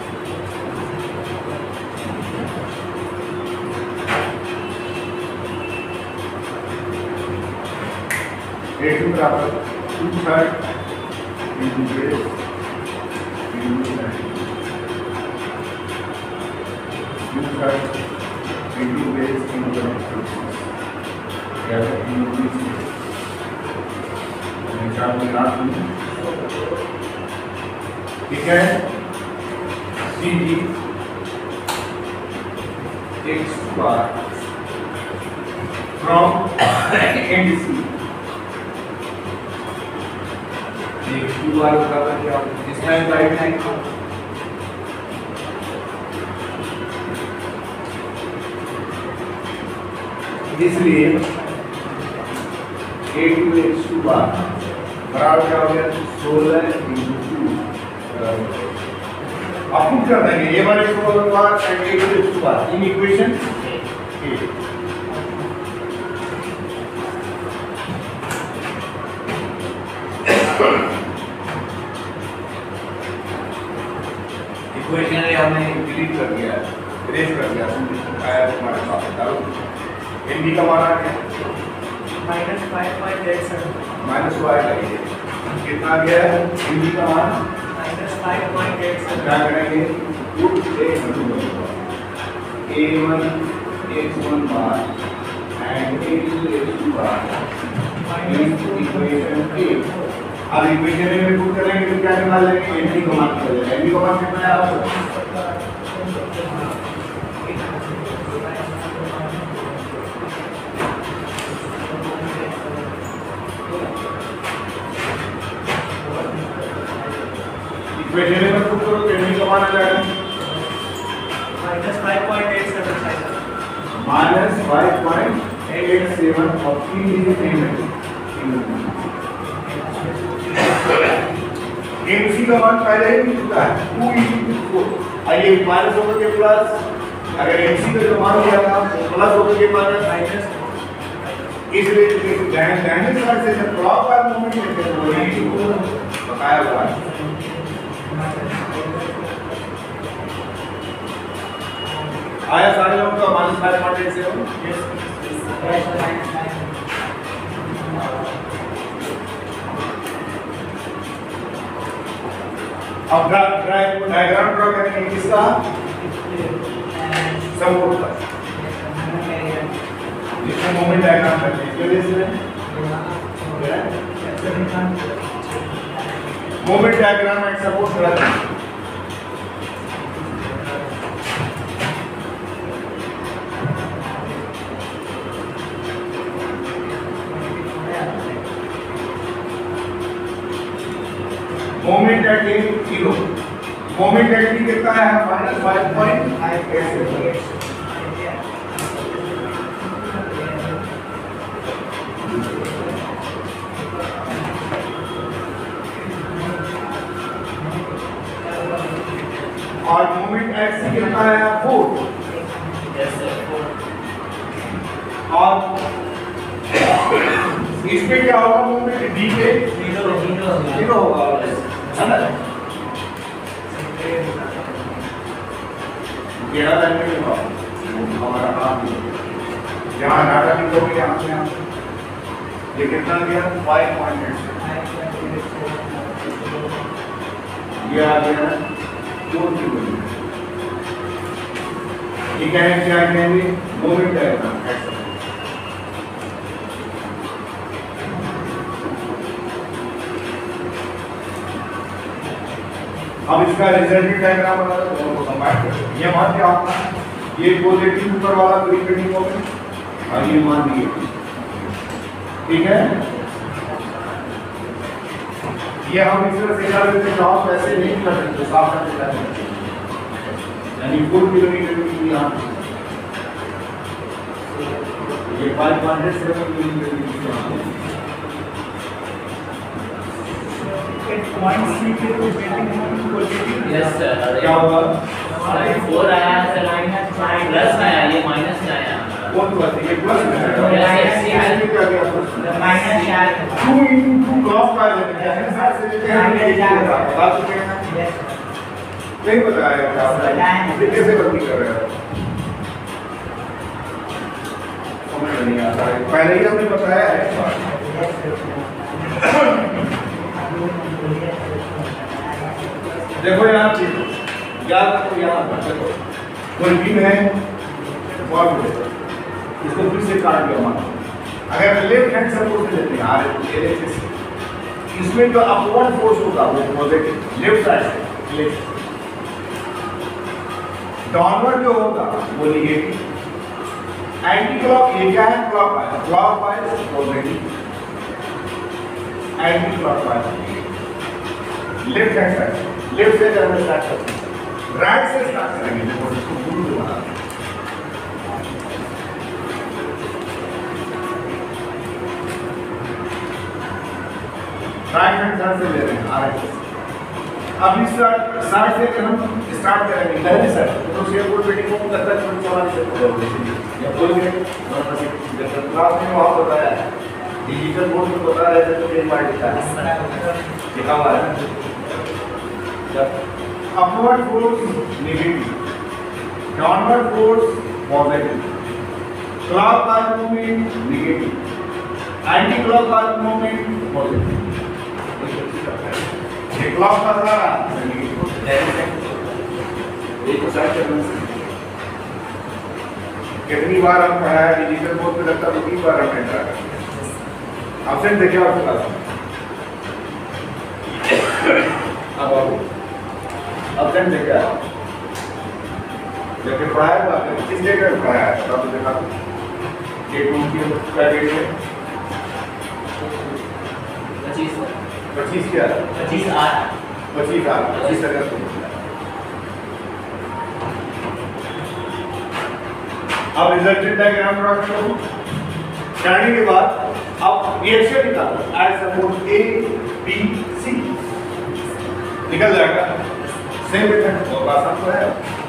A two बराबर two third into base into third two third into base into the या तो into base निकाल के लास्ट में ठीक है C D x bar from end C two bar बराबर क्या इसका राइट हैंड इसलिए a two x two bar बराबर क्या हो गया सोलह into टू अब पुट कर देंगे a one x two bar and a two x two bar in equation a equation ये हमने डिलीट कर दिया है इरेज कर दिया आया हमारे पास डालो एन का मान आ गया minus five point eight seven minus Y करिए कितना आ गया एन का मान minus five point eight seven क्या करेंगे A one x one bar and A two x two bar equation A अब इक्वेशन में पुट करेंगे तो क्या निकालेंगे एन का मान निकालेंगे एन का मान कितना है आपको इक्वेशन में पुट करो तो एन का मान आ जाएगा minus five point eight seven minus five point eight seven और तीन डिजिट एमसी का मान पहले ही मिल चुका है टू इंटू फोर आइए माइनस होकर के प्लस अगर एमसी का जो मान दिया था प्लस होकर के माइनस माइनस इसलिए डायनेमिक साइड से जब क्लॉकवाइज मूवमेंट में चल बताया हुआ है आया सारे लोग का minus five point eight seven अब डायग्राम ड्रॉ करेंगे किसका सपोर्ट का जिसमें मोमेंट डायग्राम करते हैं क्लियर इसमें मोमेंट डायग्राम एंड सपोर्ट कराते हैं moment at A zero moment at B कितना है minus five point five eight और मोमेंट एट सी कितना है फोर और इसमें क्या होगा मोमेंट डी पे जीरो जीरो जीरो होगा गहरा लाइन में हमारा काम यहाँ डाटा लिखोगे यहाँ से यहाँ ये कितना गया फाइव पॉइंट एट ये आ गया फोर की वैल्यू ये क्या है क्या कहेंगे मोमेंट डायग्राम ऐसा अब इसका रिजल्टेंट डायग्राम बना दो दोनों को कंबाइन कर ये मान के आपका ये पॉजिटिव ऊपर वाला प्रीपेंडिंग मोमेंट और ये मान दिए ठीक है ये हम इस तरह से कर देते हैं आप ऐसे नहीं कर सकते साफ कर देते हैं यानी फोर किलोमीटर की यहाँ ये फाइव हंड्रेड सेवन किलोमीटर की यहाँ पॉइंट सी के तो पॉजिटिव यस सर क्या होगा फोर आया सर माइनस फाइव प्लस में आया ये माइनस में आया कौन बात है ये प्लस में है Yes, क्या गया प्लस माइनस चार टू इनटू टू क्रॉस कर लेते हैं ऐसे साइड से लेते हैं बता चुके हैं नहीं बताया क्या ये कैसे गलती कर रहे हो समझ नहीं आता है पहले ही हमने बताया है देखो यहाँ याद रखो यहाँ पर देखो कोई बीम है फॉर्मूले इसको फिर से काट दिया मानो अगर लेफ्ट हैंड सपोर्ट से लेते हैं आर एल इसमें जो अपवर्ड फोर्स होगा वो पॉजिटिव लेफ्ट साइड से लेफ्ट डाउनवर्ड जो होगा वो नेगेटिव एंटी क्लॉक ये क्या है clockwise clockwise positive anticlockwise left hand side left से जब हम स्टार्ट करते हैं राइट से स्टार्ट करेंगे देखो इसको गुरु दोबारा राइट हैंड साइड से ले रहे हैं आर अब इस साइड से अगर हम स्टार्ट करेंगे पहले साइड तो शेयर बोर्ड मीटिंग को तक तक चौवालीस से बोलेंगे या बोलेंगे और फिर क्लास में वहां बताया है डिजिटल बोर्ड में बता रहे थे तो ये मार दिखा है लिखा हुआ है जब upward force negative downward force positive clockwise movement negative anti clockwise movement positive ये क्लॉक का रहा एक साइड करना कितनी बार हम पढ़ा है डिजिटल बोर्ड पे लगता है तीन बार हमने ट्राई किया ऑप्शन देखिए आपके पास अब आओ ऑप्शन देखिए जबकि पढ़ाया था आपने किस डेट में पढ़ाया है तब देखा डेट उनकी क्या डेट है पच्चीस पच्चीस क्या है पच्चीस आठ पच्चीस आठ पच्चीस अगस्त को अब रिजल्टेंट डायग्राम ड्रा करो करने के बाद अब रिएक्शन निकालो at suppose A B C निकल जाएगा सेम मेथड बहुत आसान तो है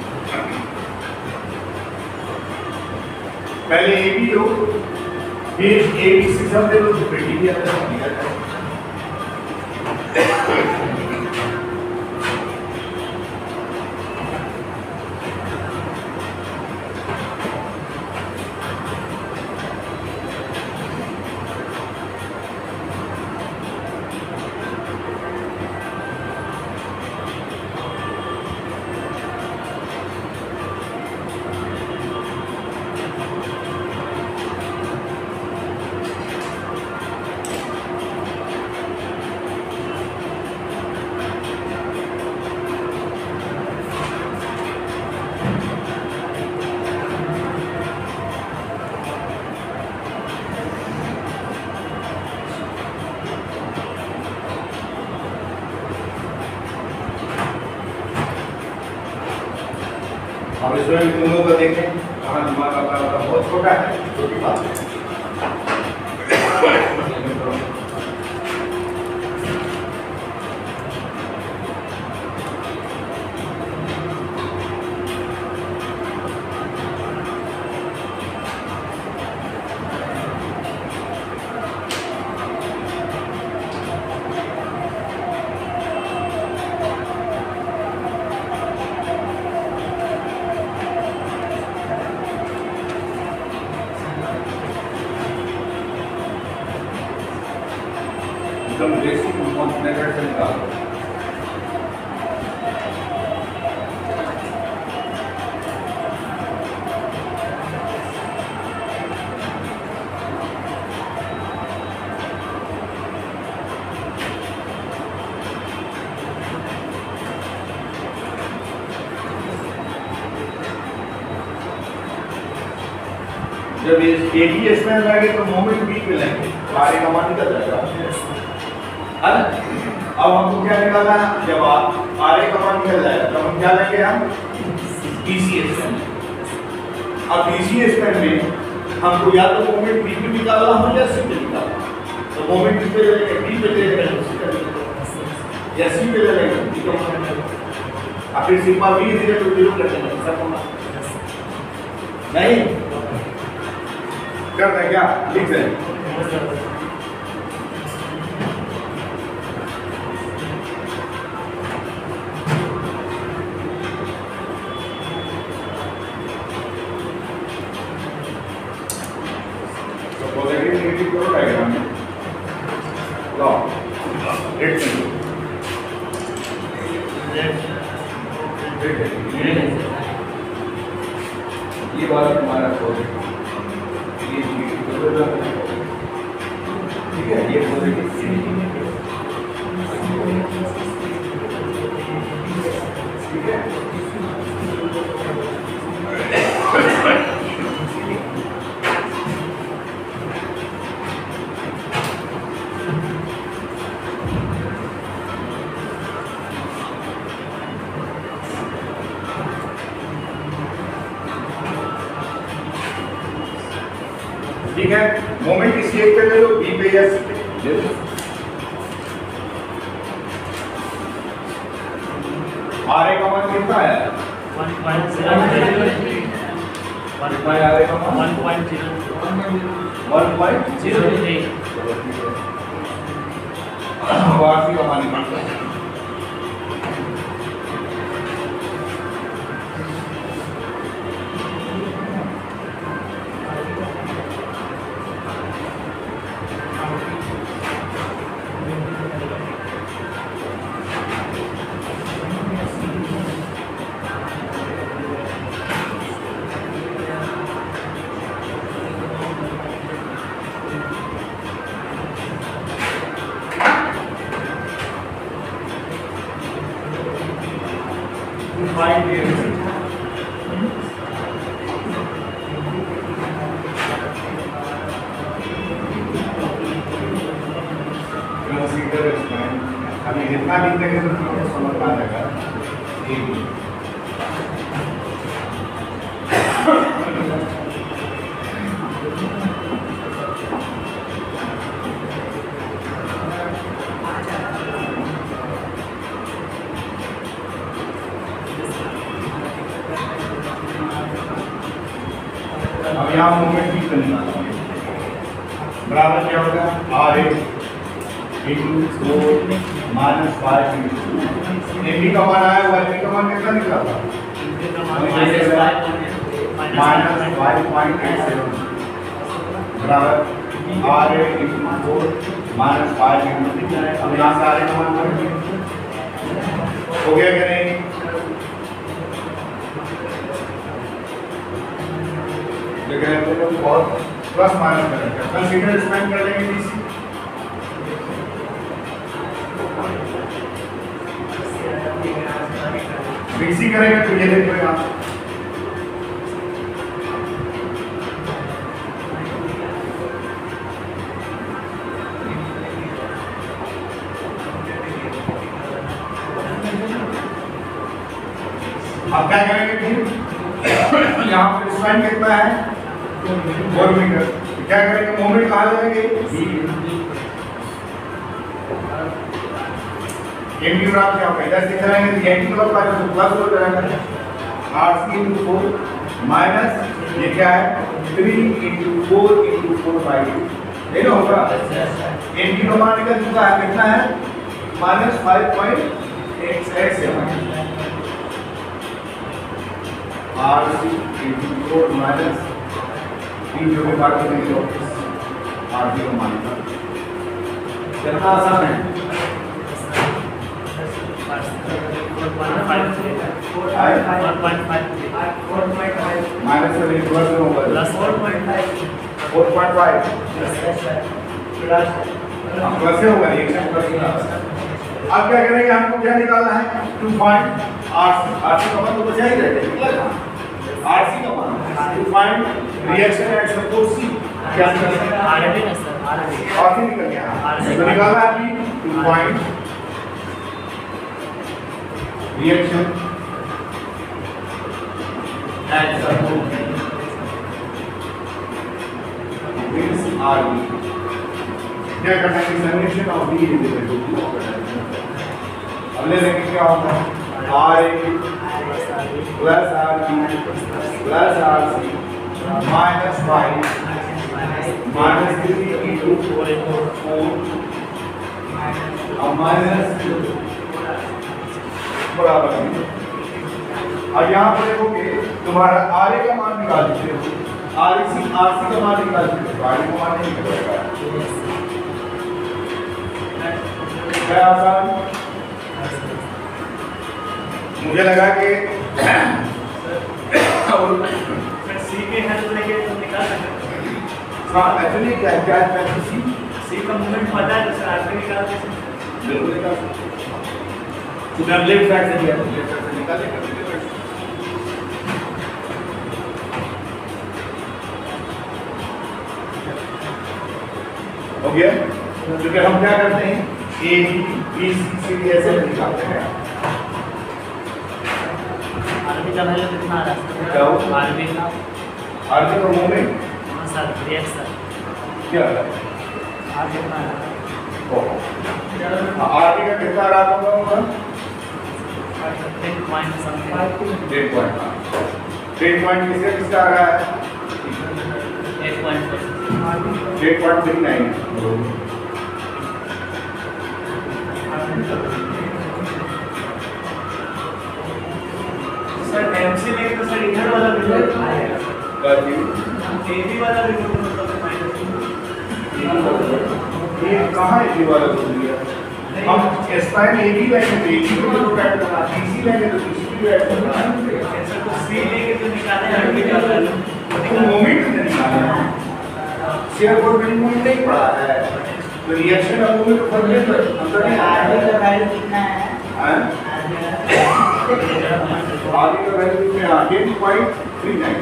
पहले ए बी लो फिर ए बी सी सब दे लो तो फिर डी बी आता है निकल जाएगा अब इसमें दोनों को देखें कहाँ दिमाग आपका बहुत छोटा है छोटी बात है एकदम बेसिक मेथड से निकालो। जब ये एक ही इसमें लगे तो मोमेंट बी पे लेंगे, आर ए का मान निकल जाएगा। है ना? अब हमको क्या निकालना है? जब आप आर ए का मान निकल जाएगा तो हम क्या लेंगे? हम बीसीएस में। अब बीसीएस में हमको या तो मोमेंट बी पे निकालना हो या सी पे निकालना। तो मोमेंट किस पे ले लेंगे? बी पे ले लेंगे या सी पे ले लेंगे। अब फिर sigma B zero two zero कर देंगे सब नहीं कर रहे क्या? लिख रहे तो पॉजिटिव नेगेटिव करो डायग्राम में लो रेड में ये वाला तुम्हारा पॉजिटिव ठीक है, ये पॉजिटिव ठीक है। ठीक है, मोमेंट इसी एक पे ले लो, बी पे या सी पे ले लो। आर ए का मान कितना है? वन पॉइंट जीरो कितना है आर ए का मान? One point zero one point zero three. R C का मान निकालना है। फाइव इयर्स कंसीडर इसमें अभी जितना लिखेंगे तो आपको समझ में आ जाएगा। अब यहाँ मूवमेंट भी करना बराबर क्या होगा? R A into four minus five into A का मान आया हुआ है, का मान कितना निकला था? Minus five point eight seven बराबर R A into four minus five into. अब यहाँ से आर ए का मान हो गया क्या नहीं? लेकिन तो बहुत प्लस माइनस करेंगे, कंसीडर स्पेंड कर लेंगे बीसी। बीसी करेंगे तो ये देखो यहाँ अब क्या करेंगे फिर यहाँ पर स्पेंड कितना है? Four metre. क्या करेंगे? मोमेंट कहाँ जाएंगे? एम यू आप क्या होगा? इधर से कराएंगे तो एम यू का तो प्लस हो जाएगा R C into four minus ये क्या है? Three into four into four by two ये ना होगा। एम यू का मान निकल चुका है, कितना है? Minus five point eight eight seven R C into four minus तीन जो भी बात नहीं तो आर सी का मान कितना आसान है? माइनस से रिवर्स में होगा फोर पॉइंट फाइव हम प्लस से होगा रिएक्शन प्लस होगा। अब क्या करेंगे, हमको क्या निकालना है? To find RC. आरसी का मान तो बचा ही रहेगा, आरसी का मान to find reaction at support C. क्या निकालना है? आरबी ना सर, आरबी आरसी निकल गया। तो निकालना है अभी to find reaction at support means R B. क्या करना है? Summation of B is equal to two. अब ले लेंगे क्या होगा? R A plus R B प्लस R C minus five minus three into four और माइनस टू बराबर है। अब यहाँ पर देखोगे तुम्हारा R A का मान निकाल दीजिए, आर सी आर सी का मान निकाल दीजिए, आर का मान नहीं निकलेगा। क्या आसान? मुझे लगा कि सी के हेल्प लेके तो निकाल सकते हैं। हाँ एक्चुअली क्या क्या है सी सी का मूवमेंट पता है तो सर आगे निकाल सकते हैं। बिल्कुल निकाल सकते हैं। तो मैं लेफ्ट साइड से दिया, लेफ्ट साइड से निकालेंगे। हो गया? क्योंकि हम क्या करते हैं, ए बी सी सी डी ऐसे निकालते हैं। आरबी का वैल्यू कितना आ रहा है? क्या हो? आरबी का आरबी का मोमेंट हाँ सर, रिएक्शन क्या है? आरबी कितना आ रहा है? आरबी का कितना रहा होगा? टेन पॉइंट समथिंग डेढ़ पॉइंट डेढ़ पॉइंट किसका किसका आ रहा है? एक पॉइंट डेढ़ point three nine. Sir MC लेके तो सर इधर वाला बिंदु आएगा, एबी वाला बिंदु मतलब माइनस ये कहाँ है ये वाला बोल दिया? हम स्पाइन ए बी लाइन में एक ही को ऐड करना, तीसरी लाइन में तो तीसरी को ऐड करना। सर तो सी लेके तो निकाले आरबी का वैल्यू तो मोमेंट नहीं निकालना है, शेयर कोड में मोमेंट नहीं पड़ा है, तो रिएक्शन का मोमेंट फर्क है तो अंदर नहीं आ आरबी रहा का वैल्यू कितना है? है। आगे का वैल्यू में आगे पॉइंट थ्री नाइन।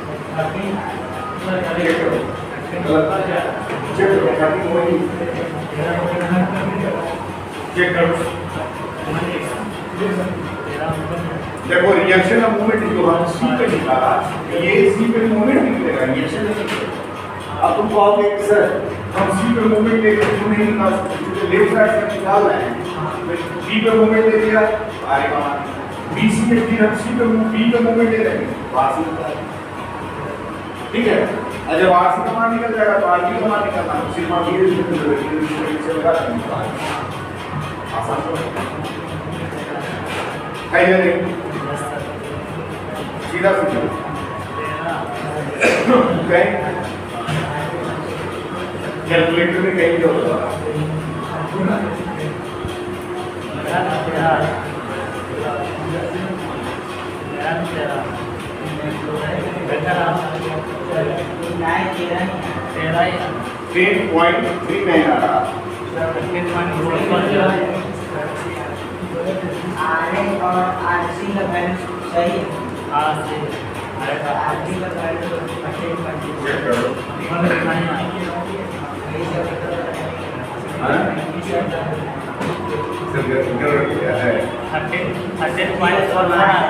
चेक करो, चेक करो, काफी वही चेक करो। देखो रिएक्शन का मोमेंट जो हम सी पे निकाला, ये सी पे मोमेंट निकलेगा, रिएक्शन नहीं निकलेगा। अब तुम कहोगे सर हम सी पे मोमेंट लेके क्यों नहीं निकाल सकते, क्योंकि लेफ्ट साइड से निकाल रहे हैं, बी पे मोमेंट ले लिया आगे का मान, बी सी पे फिर हम सी पे बी पे मोमेंट ले लेंगे, आर सी का, ठीक है। और जब आर सी का मान निकल जाएगा तो आर बी का मान निकलना है, सिर्फ आप ये से लगा देंगे, आसान तो है या नहीं? सीधा सीधा कहीं कैलकुलेटर में कहीं जो होगा टेन पॉइंट थ्री नाइन आ रहा आरए और आरसी का वैल्यू सही है। आरसी आरसी का वैल्यू चेक करो। हाँ? सब गड़बड़ किया है। थर्टीन थर्टीन पॉइंट फोर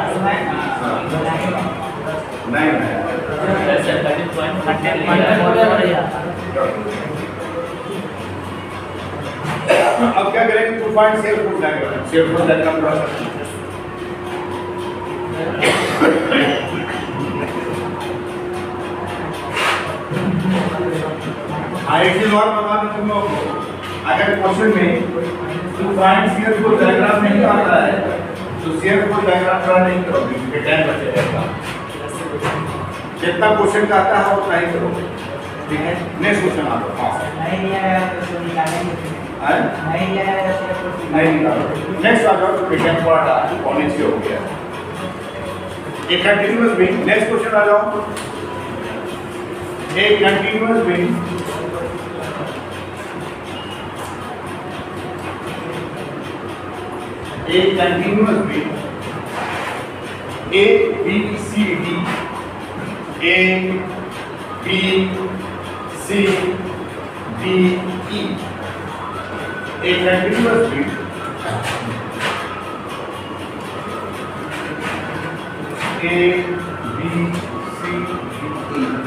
नहीं नहीं thirteen point thirteen point four अब क्या करेंगे? Two point shear foot diagram, shear foot diagram थोड़ा सा हाँ एक चीज और बता दूं तुम लोगों को, अगर क्वेश्चन में two point shear foot diagram नहीं आता है तो शेयर फुट डायग्राम थोड़ा नहीं करोगे, क्योंकि टाइम बच जाएगा। जितना क्वेश्चन का आता है उतना ही करोगे, ठीक है। नेक्स्ट क्वेश्चन आ जाओ। नहीं दिया गया तो निकालेंगे। नहीं जाएगा तो नहीं निकालो। नेक्स्ट आ जाओ, क्वेश्चन पढ़ा होने से हो गया। एक कंटिन्यूअस बीम, नेक्स्ट क्वेश्चन आ जाओ। एक कंटिन्यूअस बीम एक continuous beam A B C D, A B C D E, एक continuous beam A B C D E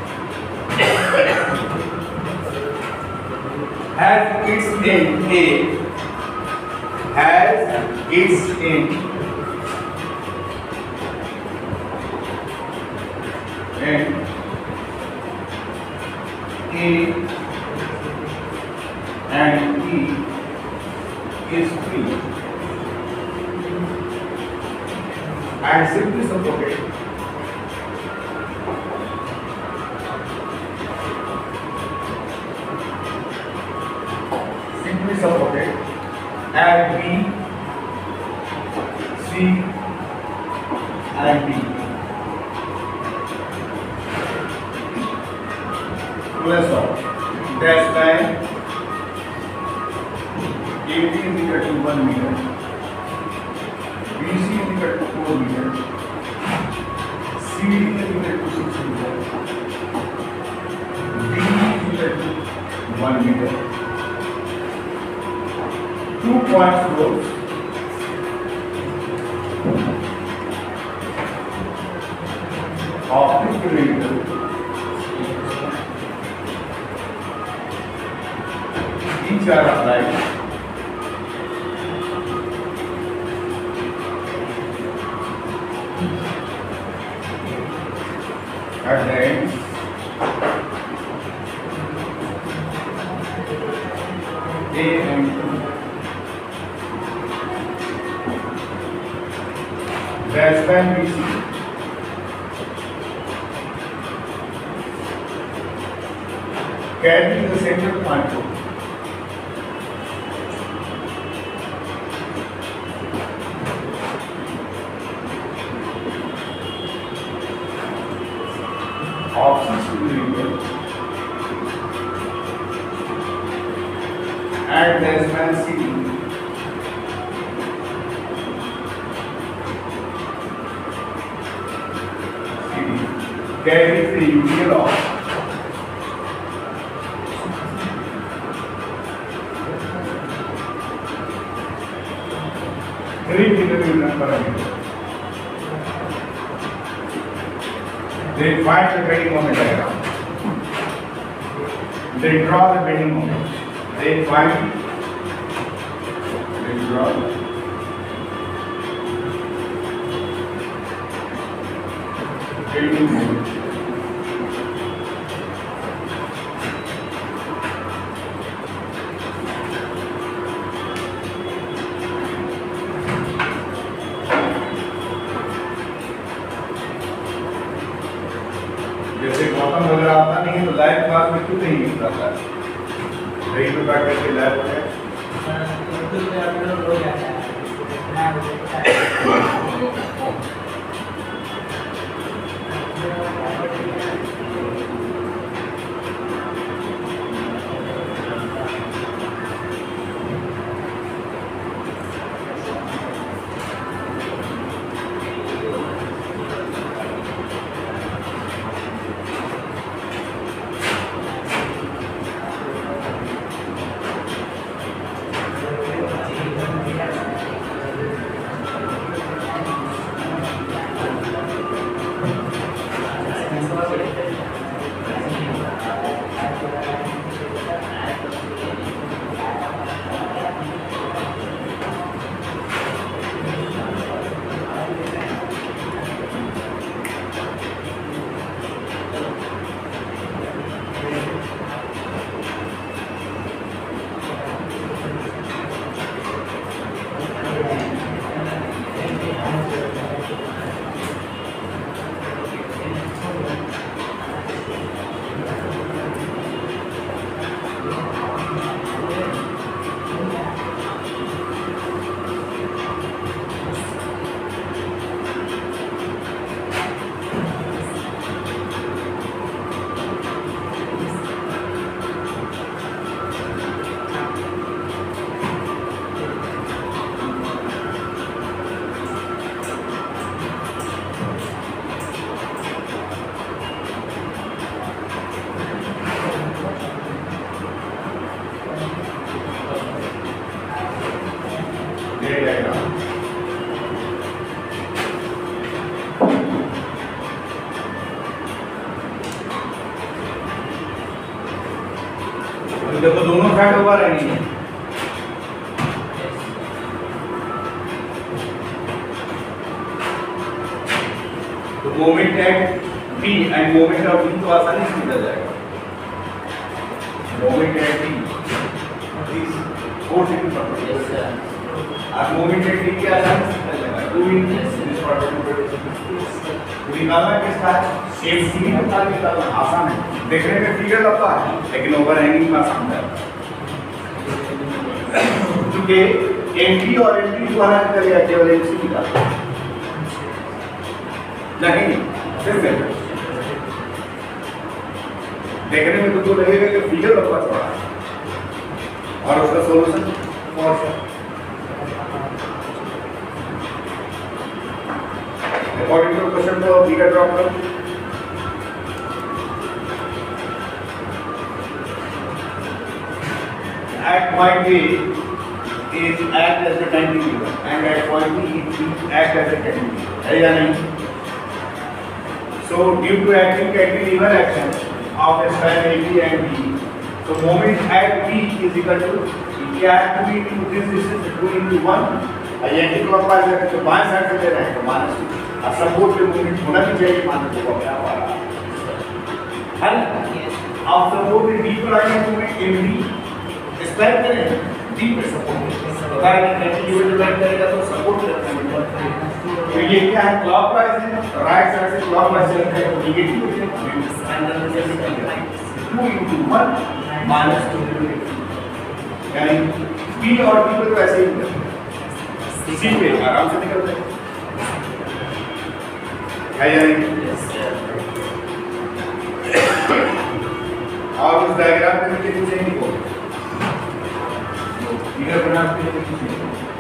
has its end A, has its end and A and E is free, and simply suppose simply supported at B, C and D. Plus of dash line A B is equal to one meter, B C is equal to four meter, C D is equal to six meter, D is equal to one meter. Two points rows of this perimeter each are applied at the ends A and B. Dash line B C carrying the central point of six millimeter and dash line C D carries the union of three millimeter per meter. They find the bending moment diagram. They draw the bending moment. They find, they draw bending moment. जैसे गौतम वगैरह आता नहीं है तो live class में क्यों नहीं मिल रहा है? रही तो बैठ करके लाइव हो जाए। ये डायग्राम देखो दोनों साइड ओवर रहेंगी तो moment at B and moment of B तो आसानी से निकल जाएगा moment at B four second पर Yes, sir. आप मोमेंट एट बी के आसानी से निकल जाएगा टू इन दिस निकालना किसका है सेम सी का निकालना आसान है देखने में फिगर लगता है लेकिन ओवर हैंगिंग में आसान है क्योंकि एंटी और एंटी द्वारा निकलेगा केवल एमसी निकालना नहीं सिर्फ देखने में तुमको लगेगा कि फिगर लंबा चौड़ा है और उसका सॉल्यूशन और अकॉर्डिंग टू क्वेश्चन तो फिगर ड्रॉ करो at point A is act as a cantilever and at point B it will act as a cantilever है या नहीं so due to acting cantilever action of a span A B and B so moment at B is equal to क्या है two into this distance two into one anticlockwise है तो बाएं side से ले रहे हैं तो माइनस टू अब सपोर्ट पे मूवमेंट होना भी चाहिए माइनस टू का क्या आ रहा है अब सपोर्ट पे डी पर आएगा मूवमेंट एम डी स्क्वायर करें डी पे सपोर्ट अगर कैंटिलीवर डिवाइड करेगा तो सपोर्ट करता है तो ये क्या है क्लॉकवाइज है राइट साइड से क्लॉकवाइज चलता है तो negative two into one minus two यानी बी और डी पे तो ऐसे ही होता है सी पे आराम से निकलते हैं है या नहीं और उस डायग्राम के नीचे कुछ नहीं बोल फिगर बनाते हैं कुछ नहीं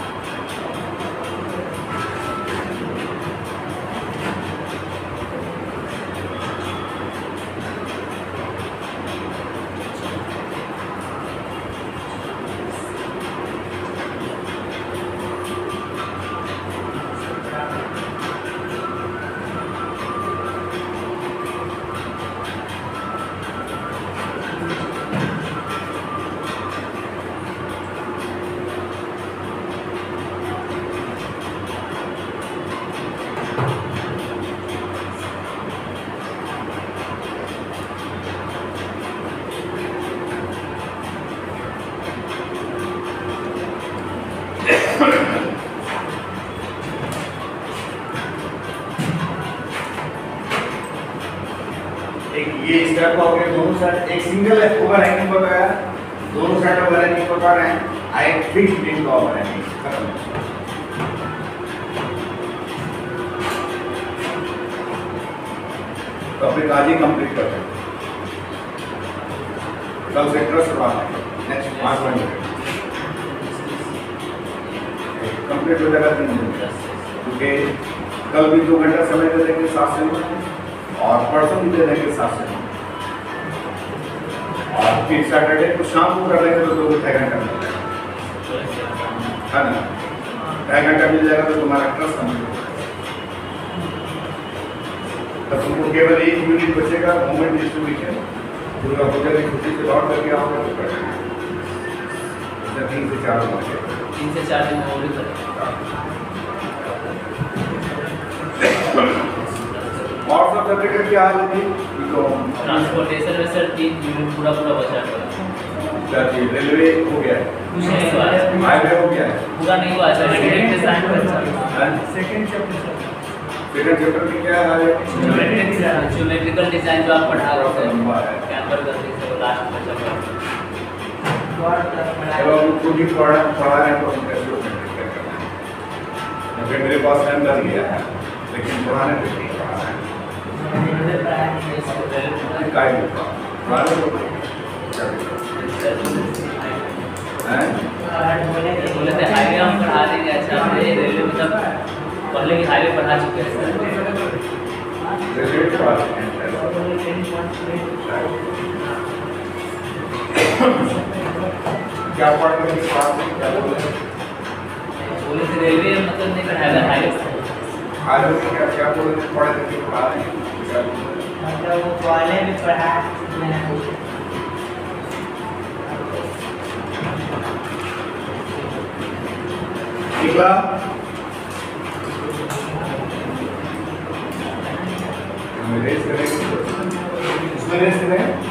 एक ये स्टेप हो गया दोनों साइड एक सिंगल ओवर हैंगिंग बताया दोनों साइड ओवर हैंगिंग बता रहे हैं आई एक फिक्स बिल्ड का ओवर हैंगिंग खत्म तो अपने काज ही कंप्लीट करते हैं कल से ट्रस्ट बढ़ाना है नेक्स्ट पाँच मिनट कंप्लीट हो जाएगा तीन दिन क्योंकि कल भी दो घंटा समय दे देंगे सात से और परसों भी दे देंगे सात से और फिर सैटरडे को शाम को कर लेंगे तो दो ढाई घंटा मिल जाएगा है ना ढाई घंटा मिल जाएगा तो तुम्हारा ट्रस्ट कंप्लीट हो जाएगा तो तुमको केवल एक यूनिट बचेगा मोमेंट डिस्ट्रीब्यूशन दुर्गा पूजा की छुट्टी से लौट करके आओगे तो कर तीन से चार घंटे तीन से चार दिन और भी और सब सब्जेक्ट की हाल थी तो ट्रांसपोर्टेशन में सर तीन यूनिट पूरा पूरा बचा पड़ा क्या चीज रेलवे हो गया है कुछ नहीं हुआ है हाईवे हो गया है पूरा नहीं हुआ सर सेकंड डिजाइन बचा सेकंड चैप्टर सेकंड चैप्टर में क्या है ज्योमेट्रिकल डिजाइन जो आप पढ़ा रहे थे लंबा है कैंपर करते थे वो लास्ट बचा पड़ा चलो हम खुद ही पढ़ा पढ़ा रहे हैं तो हम कैसे करना है अगर मेरे पास टाइम बच गया है लेकिन पुराने पे नहीं पढ़ा रहे हैं काय होगा पुराने को हैं बोले थे हाईवे हम पढ़ा देंगे अच्छा रेलवे मतलब पहले की हाईवे पढ़ा चुके हैं सर रेलवे पढ़ा क्या पढ़ रहे हैं क्या बोले वो बोले थे रेलवे मतलब नहीं पढ़ाएगा हाईवे हाल में क्या क्या बोल रहे हैं, पढ़े लिखे पढ़ा रहे हैं क्या बोल रहे हैं? मतलब वो कॉलेज में पढ़ा मैंने निकला रेस करेंगे उसमें रेस करें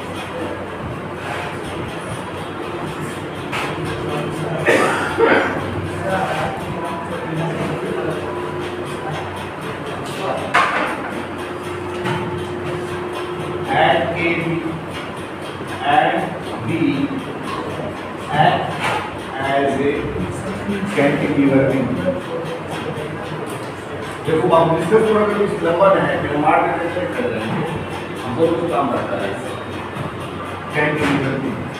at A B at B act as a cantilever in देखो आप डिस्कस थोड़ा कर कुछ लंबा है फिर मार के चेक कर रहे हैं हम बहुत कुछ काम करता है cantilever in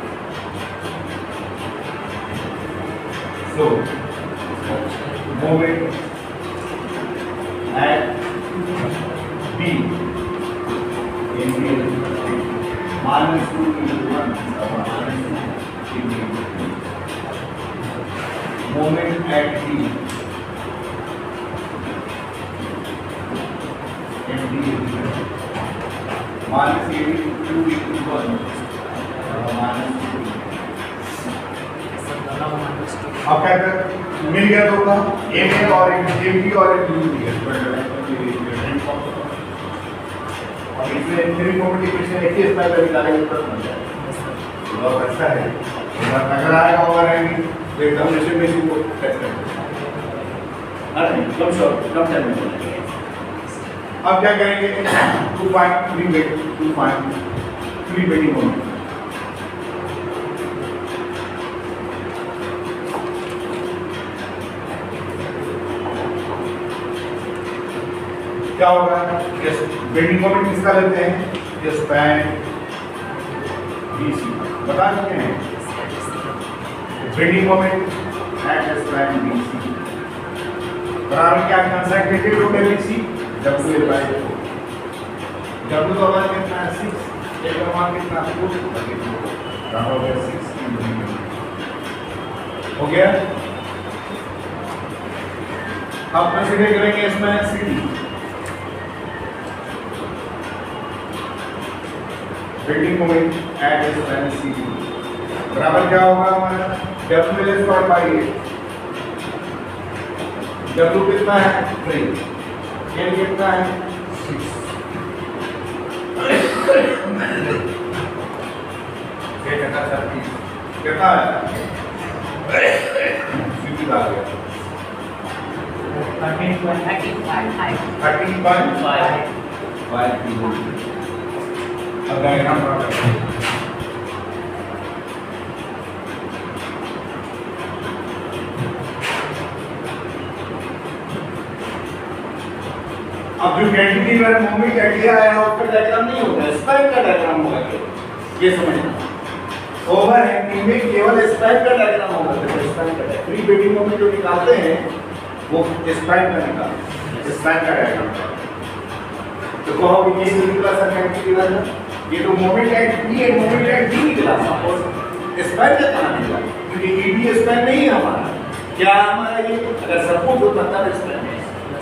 so moment at B in minus two into one moment at B in B minus A two into one minus two अब क्या कर मिल गया तो का ए में और एक ए बी और एक बी मिल गया और इसमें थ्री कॉम्पिटिशन एक ही स्टाइल का निकालेंगे तो बन जाएगा बहुत अच्छा है अगर आएगा और आएंगे तो एकदम जैसे बेसिक को टेस्ट करेंगे अरे कम शॉट कम टाइम में अब क्या करेंगे two point three bet two point three bending moment क्या होगा यस बेंडिंग मोमेंट किसका लेते हैं ये स्पैन बीसी बता सकते हैं bending moment at span BC बराबर क्या concentrated total BC W by W का मान कितना है सिक्स ए का मान कितना है फोर बराबर है सिक्स हो गया अब कंसीडर करेंगे span C bending moment at span C बराबर क्या होगा हमारा W L square by A W कितना है थ्री एल कितना है सिक्स ये कितना छत्तीस कितना है सीधी आ गया thirteen point five thirteen point five five kilo अब डायग्राम ड्रा करते हैं अब जो कैंटिलीवर मोमेंट आइडिया आया उसका डायग्राम नहीं होगा स्पैन का डायग्राम होगा ये समझना ओवर हैंगिंग में केवल स्पैन का डायग्राम होगा तो स्पैन का फ्री बेटिंग मोमेंट जो निकालते हैं वो स्पैन का निकालते हैं स्पैन का डायग्राम तो कहो कि ये जो निकला सर कैंटिलीवर है ये तो moment at B and moment at D निकला और स्पैन का कहां निकला क्योंकि ई डी स्पैन नहीं है हमारा क्या हमारा ये अगर सपोज होता तब स्पैन है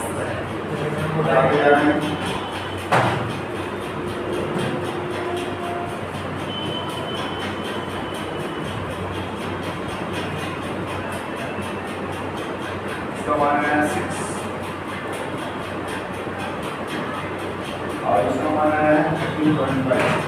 इसका मान है सिक्स और इसका मान है थर्टीन पॉइंट फाइव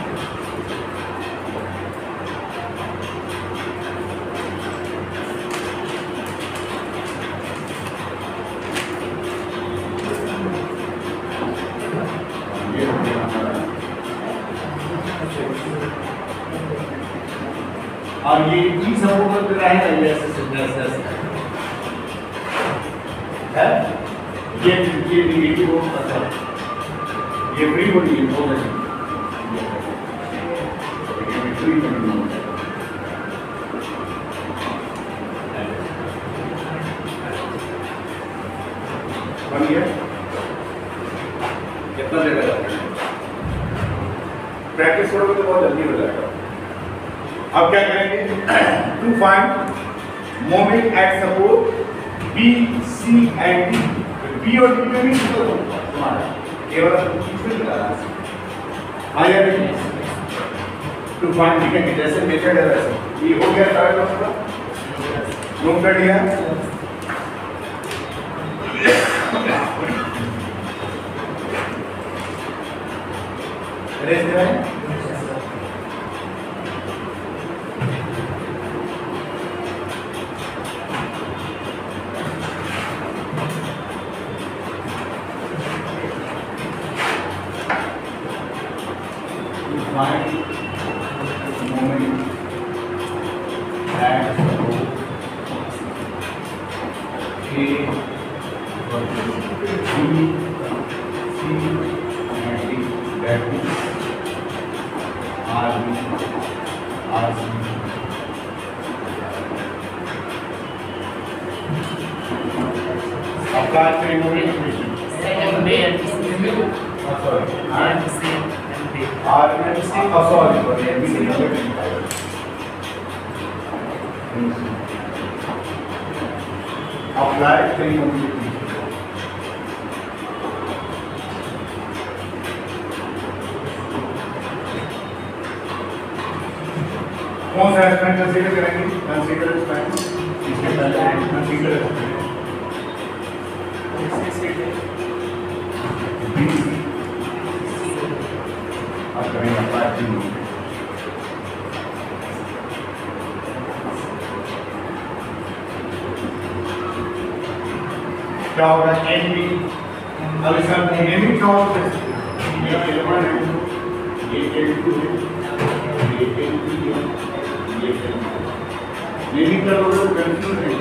और ये ई सपोर्ट कर रहा है ये ऐसे सिग्नल है ये ये नेगेटिव हो सकता है ये फ्री बॉडी है वो नहीं ये फ्री बॉडी है बन गया कितना देर लगेगा प्रैक्टिस करोगे तो बहुत जल्दी हो जाएगा अब क्या करेंगे to find moment at support B C and D, B और डी में भी तुम्हारा केवल इसमें मिला आ जाएगा टू फाइंड डी के जैसे मेथड है वैसे ये हो गया थर्ड नंबर नोट कर लिया रेस्ट है find moment at O A B C and D that is R B R C apply trigonometric equation. M B and C. Oh, sorry. M C and D. R and C. Oh, sorry, sorry. M B C. Apply trigonometric equation. कौन सा aspect consider करेंगे? Consider aspect इसके पहले consider aspect अब करेंगे apply trigonometry क्या होगा N B अब इसका एन बी क्या होगा ये एल1 है ये एल2 है ये एल3 है नहीं करोगे तो कंफ्यूज नहीं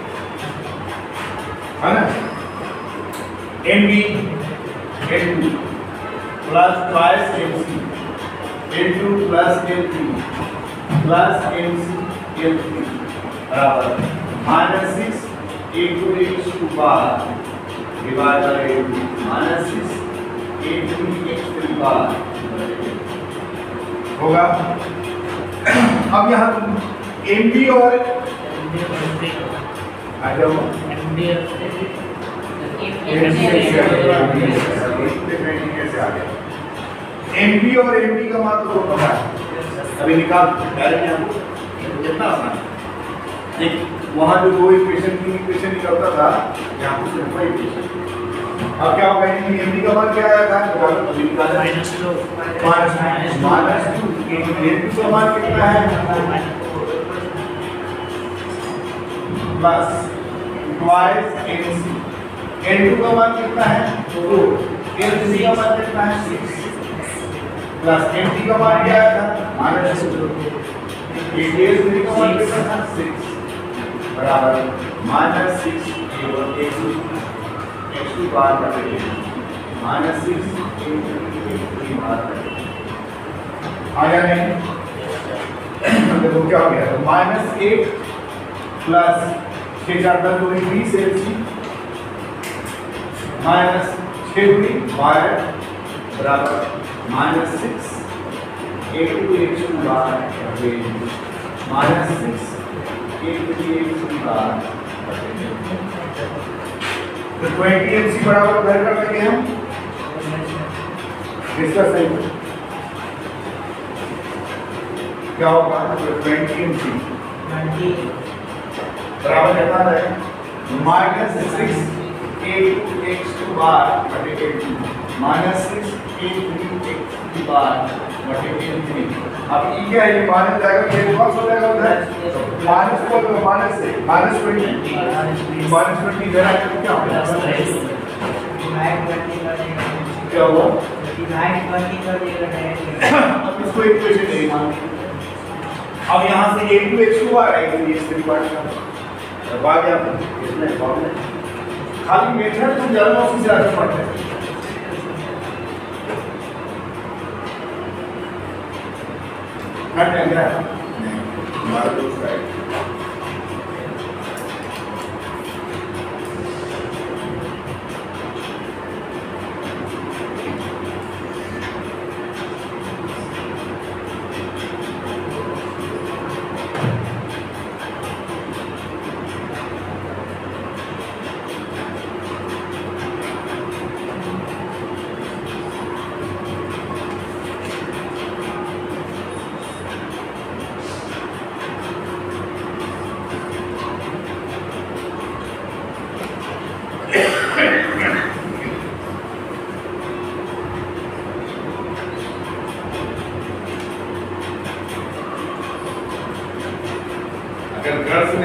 है ना N B L two plus twice L C L two plus L three plus L C L three बराबर minus six A two x two bar divide by L two minus six A two x three bar होगा। अब यहाँ M B और आ जाओ M B और M D का मान तो पता है अभी निकाल डायरेक्ट आपको कितना आसान है वहाँ जो दो इक्वेशन तीन इक्वेशन निकलता था यहाँ पर सिर्फ वही इक्वेशन अब क्या होगा एम डी का मान क्या आया था minus two minus two M two का मान कितना है plus twice N C N two का मान कितना है टू एन सी का मान कितना है सिक्स प्लस एन टी का मान क्या आया था माइनस टू एन सी का मान कितना था सिक्स बराबर minus six x two x two bar बटे minus six x three bar बटे आ गया नहीं देखो क्या हो गया तो माइनस एट प्लस छः चार दस दूरी बीस एल सी माइनस छः दूरी बारह बराबर minus six A two x two bar minus six A two x two bar तो ट्वेंटी एल सी बराबर घर कर लेंगे हम इसका सही क्या होगा तो ट्वेंटी एल सी बराबर कितना है minus six A two x two bar बटे A two minus six A three x two bar बटे ए थ्री अब ये क्या है ये माइनस जाएगा ये कौन सा हो जाएगा उधर माइनस को तो माइनस से माइनस ट्वेंटी माइनस ट्वेंटी जरा क्या होगा क्या हुआ अब इसको इक्वेशन नहीं मानते अब यहाँ से A two x two bar आएगी ये इसकी बात का बात क्या इसमें प्रॉब्लम खाली मेथड तुम जानो उसी से आगे पढ़ते हैं कट है क्या हमारा दोस्त है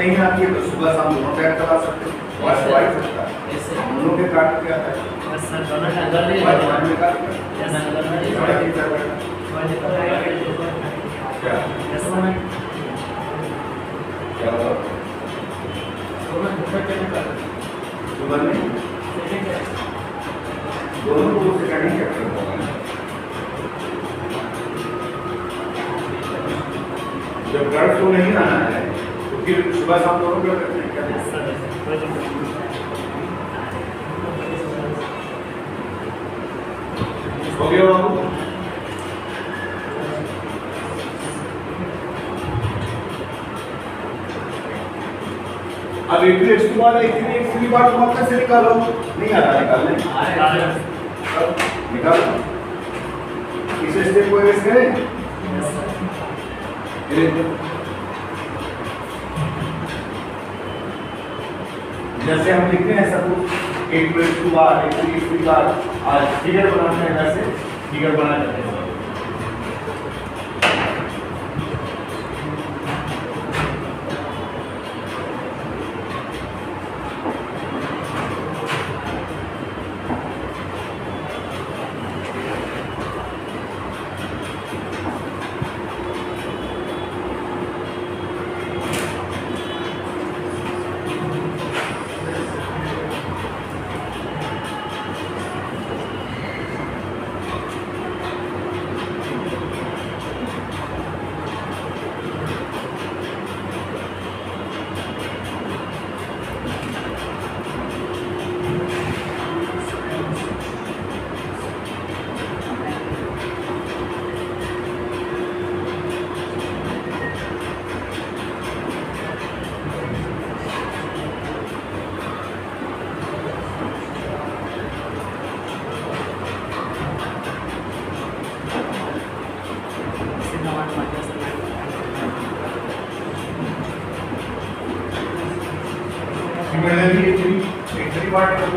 नहीं आती है तो सुबह शाम दोनों टाइम चला सकते हैं, वाइस वाइस सकता है, यस दोनों के काट क्या है, सर दोनों टंगल नहीं वाइस वाइस में काट क्या यस टंगल नहीं क्या क्या होगा सुबह में दोनों को सेकंड ही कैप्चर होगा। जब ब्लड फ्लो नहीं आना है तो फिर सुबह शाम दोनों ब्लड करते हैं क्या? हो गया बाबू? अब एक एक्स टू बार एक एक्स थ्री बार तुम अपने से निकालो, नहीं आ रहा निकालने, अब निकालो इस स्टेप को erase करें, जैसे हम लिखते हैं सब एक प्लस टू बार एक थ्री बार आज फिगर बनाते हैं, वैसे फिगर बना देते हैं। Similarly, एक थ्री एक थ्री बार करो,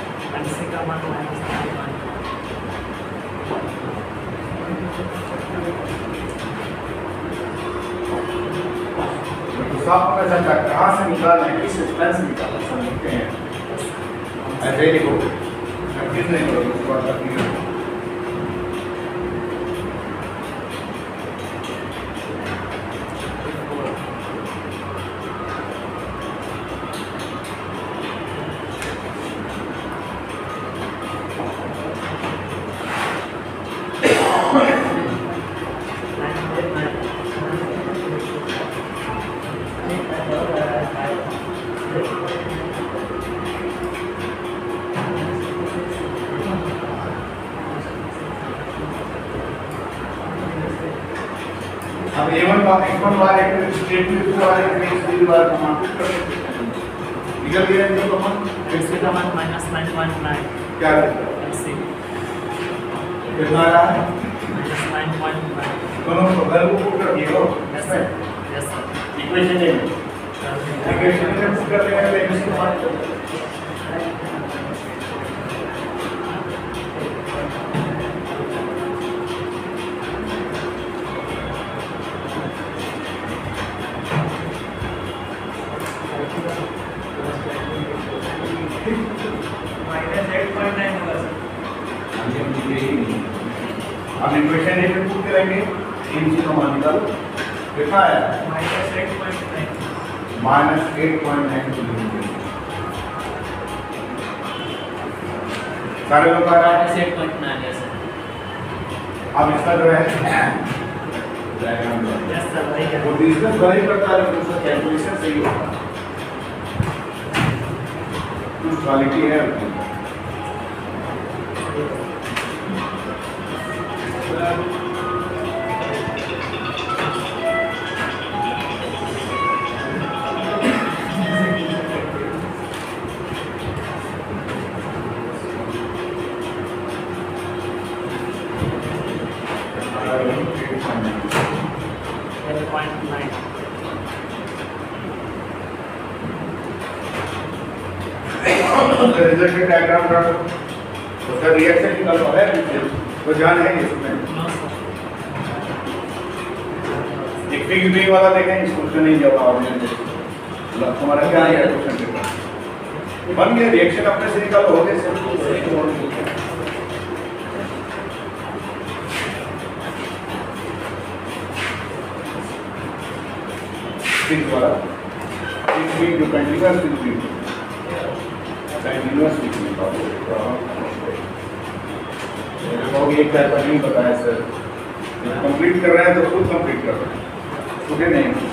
साफ पता चलता है कहाँ से निकालना है, किस स्पेस से निकालना समझते हैं। ऐसे ही लिखो, किस नहीं करो उसके बाद करती है। अब a1 बार x1 बार एक स्टेटमेंट टू बार एक थ्री बार कमांड कर सकते हैं। निकल गया इनका कमांड, इसका command minus nine point nine क्या करता है? कितना आ रहा है? Minus nine point nine. दोनों को घर को पुट कर दिए हो। Yes sir, yes sir. Equation है, इक्वेशन में पुट कर देंगे तो इसको कमांड कर देंगे। माइनस एट पॉइंट नाइन होगा सर। अब इक्वेशन ए पे पुट करेंगे, इन चीजों का निकालो, कितना आया? Minus eight point nine. Minus eight point nine सारे लोग आ रहा है। एट पॉइंट नाइन है सर। अब इसका जो है डायग्राम यस सर, वही है। वो डिस्कस भले ही करता है लेकिन उसका कैलकुलेशन सही होगा, कुछ क्वालिटी है उसकी। Point nine. रिजल्ट का डायग्राम कर दो, उसका रिएक्शन निकल रहा है, तो जान है इसमें। एक फिक्स बी वाला देखें, इसको नहीं जवाब देंगे। मतलब हमारा क्या है क्वेश्चन पेपर बन गया, रिएक्शन अपने से निकालो, हो गए सब। स्ट्रिंग वाला स्ट्रिंग जो कंटीन्यूअस स्ट्रिंग कंटीन्यूअस स्ट्रिंग निकालो। एक टाइप का नहीं बताया सर, कंप्लीट कर रहे हैं तो खुद कंप्लीट कर रहे हैं, छूटे नहीं।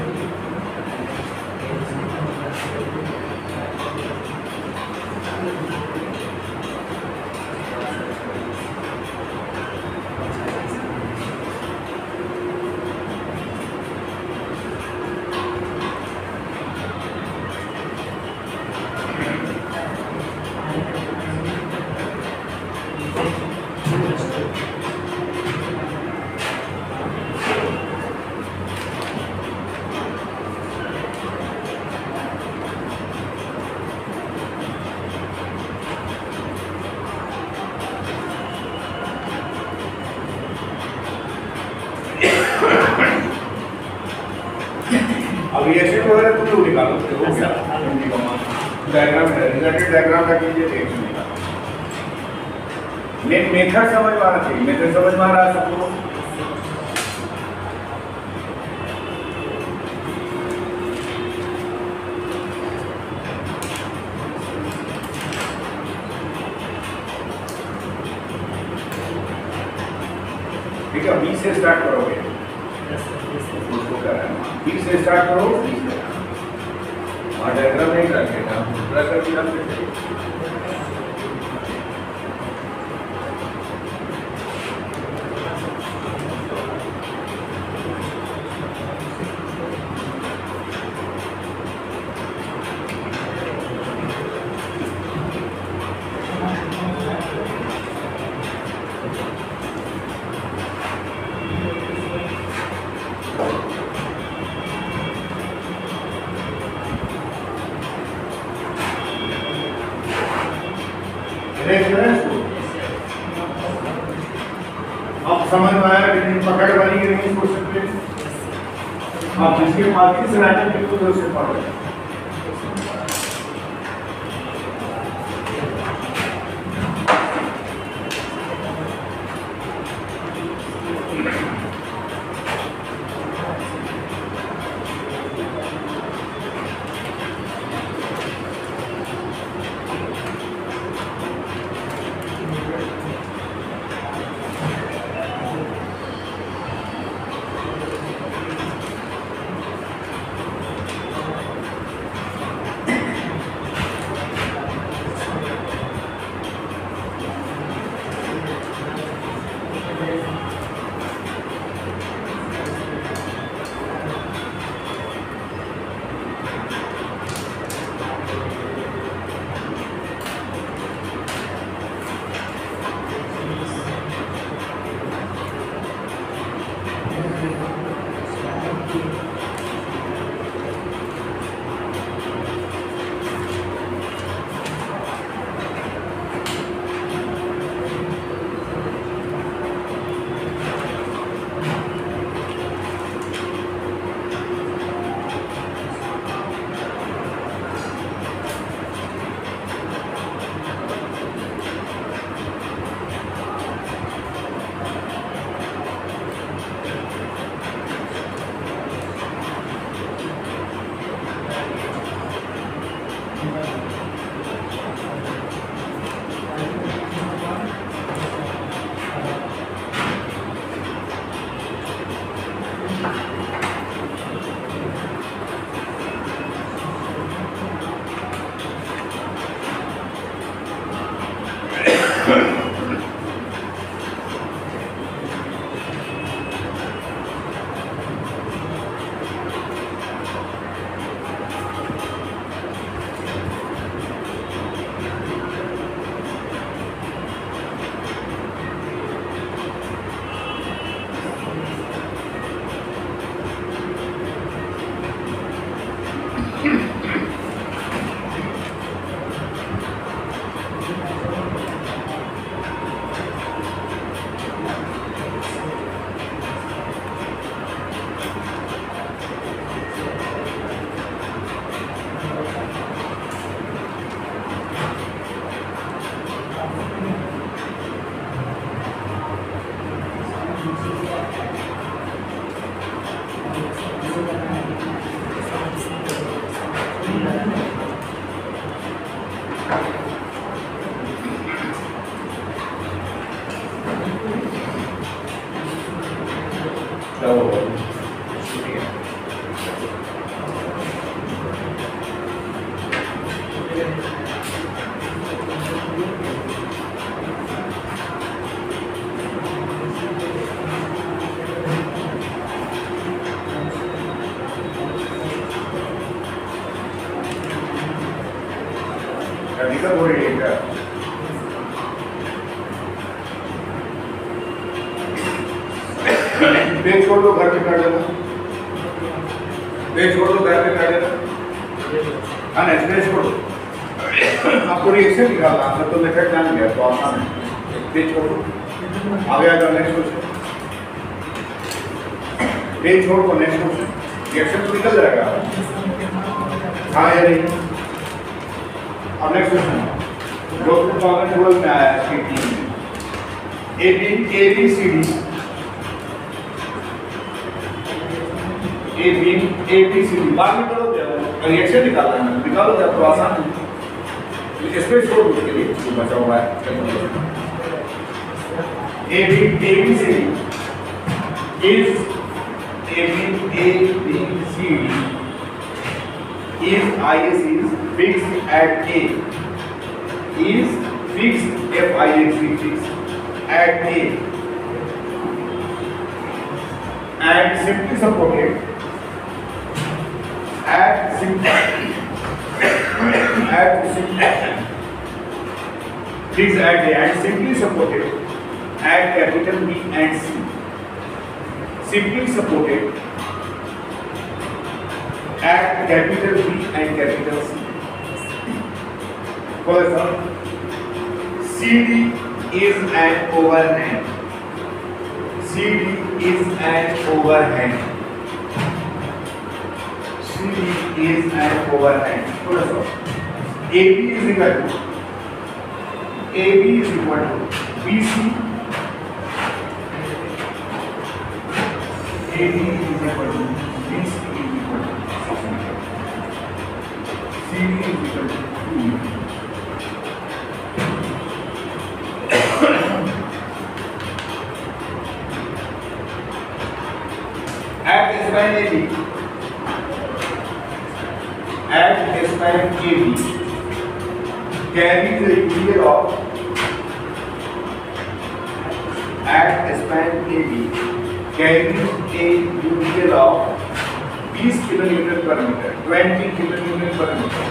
अब रिएक्शन वगैरह कुछ तो निकालो, हो गया डायग्राम है, रिलेटेड डायग्राम का कीजिए, रिएक्शन निकालो। मेन मेथड समझ में आना चाहिए, मेथड समझ में आ रहा है सबको? ठीक है, बी से स्टार्ट करोगे, उसको कर रहे हैं बी से स्टार्ट करो, बी से और डायग्राम नहीं रखेगा, पूरा कर दिया आपने। आप समझ में आया कि पकड़ बनी कि नहीं इस क्वेश्चन पे? आप जिसके मार्किंग से राइटिंग बिल्कुल तो उसे पढ़ो। क्या होगा? दिक्कत हो रही है क्या? पेज छोड़ दो, घर पे कर देना। पेज छोड़ दो, घर पे कर देना। हाँ ना, पेज छोड़ दो। आपको रिएक्शन निकालना है तो मेथड जान गया तो आसान है। पेज छोड़ दो, आगे आ जाओ नेक्स्ट क्वेश्चन। पेज छोड़ दो, नेक्स्ट क्वेश्चन। रिएक्शन तो निकल जाएगा। हाँ या नहीं? अब नेक्स्ट क्वेश्चन जो टू थाउजेंड ट्वेल्व में आया है एटीन में A B A B C D A B A B C D बाद में करो क्या रिएक्शन निकालना है निकालो क्या तो आसान है इसमें छोड़ दो उसके लिए जो बचा हुआ है A B A B C D is A B A B C D is I S is fixed at A is fixed F I X E fixed at A and simply supported at simply at simply fixed at A and simply supported at capital B and C simply supported at capital B and capital C. First one, C D is an overhang. C D is an overhang. C D is an overhang. First one, A B is equal to A B is equal to B C. A B is equal to B C. C D is equal to two. At span A B, at span A B, carries a unit of at span A B carries a unit of twenty kilonewton per meter, twenty kilonewton per meter.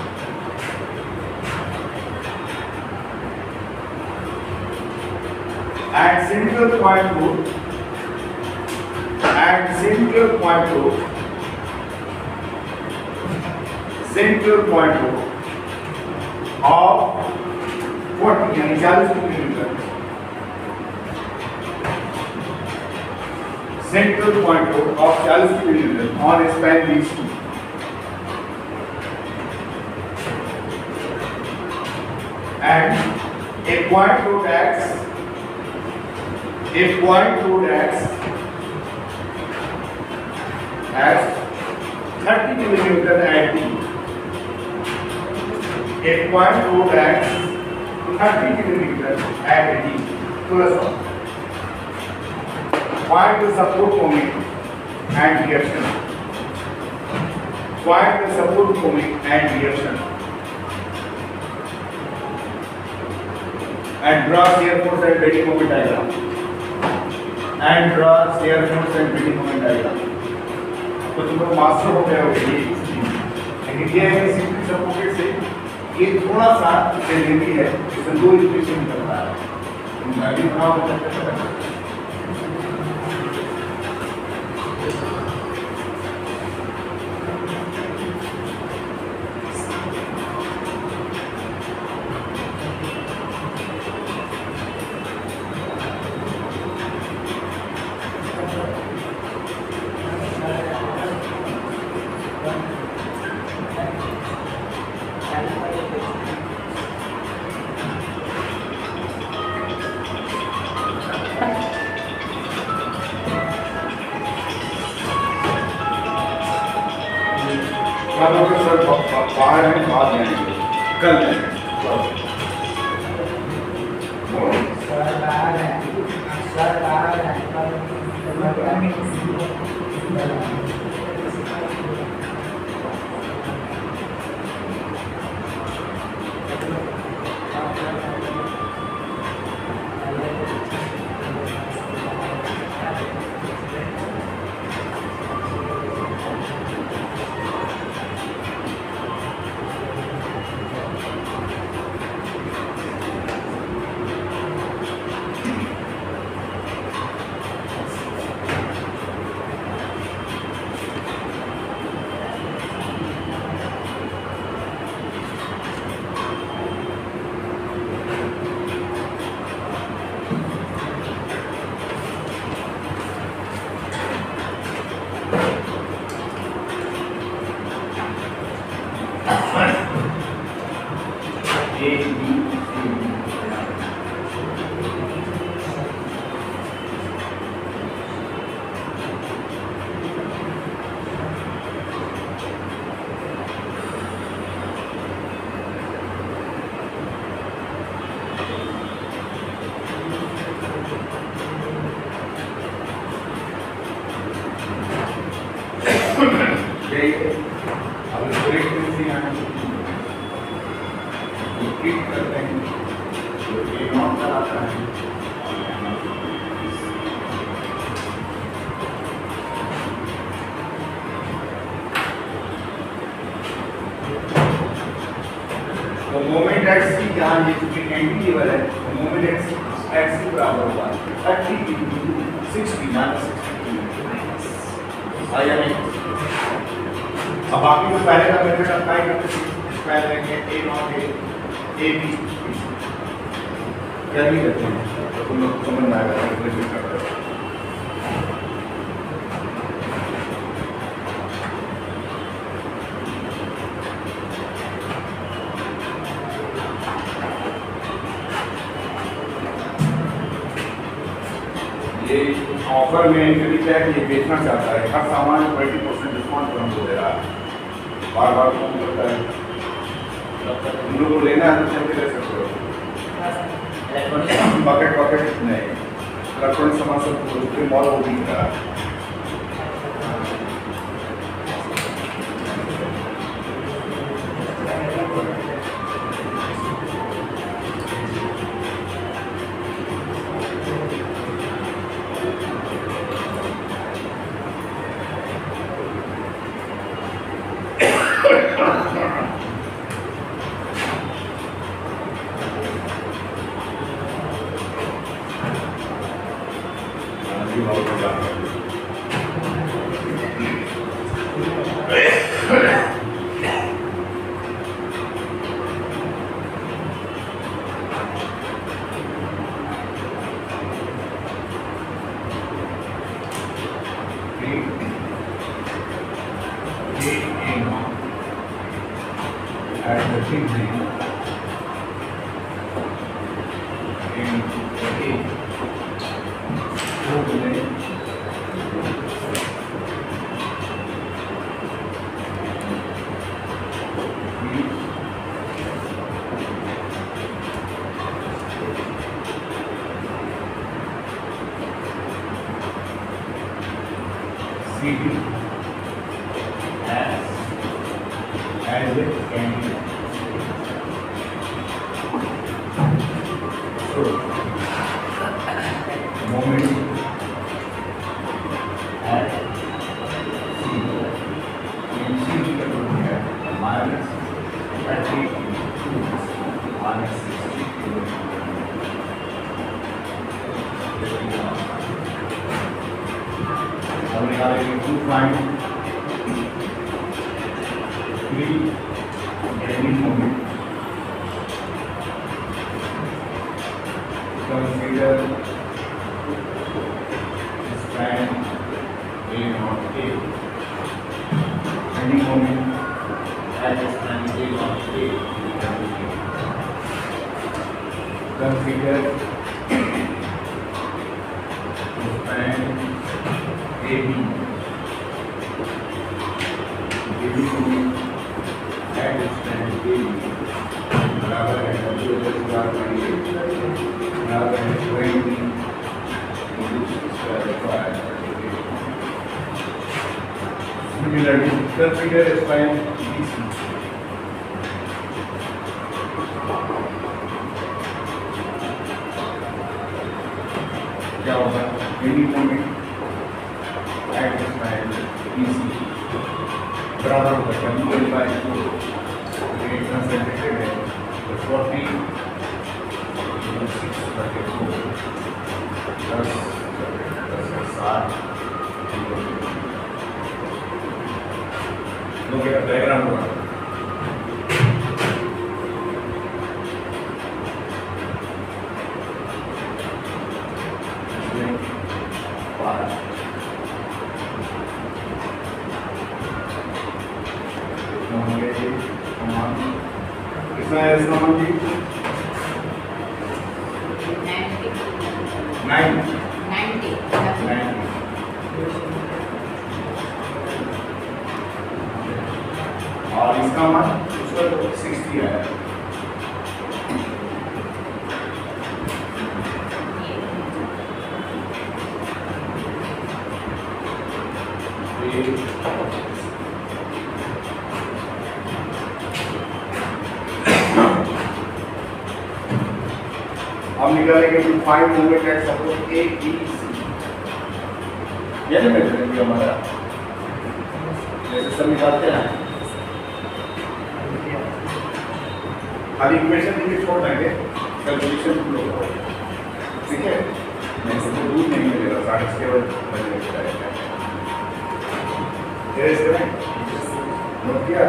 At central point load, at central point load, central point load of forty यानी चालीस kilometre, central point load of चालीस kilometre on span B C and a point load acts a point load acts as thirty millimeter at D. A point load acts thirty millimeter at D. Plus one. Find the support moment and reaction. Find the support moment and reaction. And draw shear force and bending moment diagram. And draw shear force and bending moment diagram. तो तुम लोग master हो गए हो ये लेकिन ये है सिंपली सपोर्टेड से ये थोड़ा सा सेलेबी है इसमें दो इक्वेशन निकलता है तुम गाड़ी बनाओ सर बाहर आने बाद जाएंगे, कल जाएंगे। सर बाहर है, सर बाहर है, मोमेंट एट सी जहाँ ये चूंकि कैंटिलीवर है, moment at C at C बराबर होगा thirty into sixty minus sixty. आया नहीं? अब बाकी तो पहले का मेथड अप्लाई करते हैं, पहले लेंगे ए नॉट ए ए बी क्या भी करते हैं तो तुम लोग समझ में आएगा कैलकुलेशन करते हैं। ये ऑफर में खरीद है कि ये बेचना चाहता है, हर सामान ट्वेंटी परसेंट डिस्काउंट पर हमको दे रहा है, बार बार फोन करता है, तुम लोग को लेना है तो चलते ले सकते हो। बकेट बकेट नहीं, इलेक्ट्रॉनिक सामान सब उसके मॉल वो भी करा। C D as as it can be. So moment as C in C D का जो है minus thirty two minus sixty two. हम निकालेंगे two five three any moment consider span A naught A any moment at span A naught A consider span A B A B to add वजह से बात करेंगे यहाँ पे twenty Similarly, consider a spine B C. क्या होगा? Any moment at the spine B C बराबर होगा W by two. ये इतना सेंटीग्रेड है तो forty six बटे दो दस दस सात लोग एक डायग्राम बना इसमें पाँच होंगे समान कितना है समान जी नाइन ninety. नाइन और इसका मान उसका सिक्सटी है हम निकालेंगे कि five movement at suppose A B C ये ना मेथड है हमारा जैसे सब निकालते हैं खाली इक्वेशन लिख छोड़ देंगे कैलकुलेशन फ्लो ठीक है नहीं तो दूर नहीं मिलेगा साढ़े केवल बजे करें नोट किया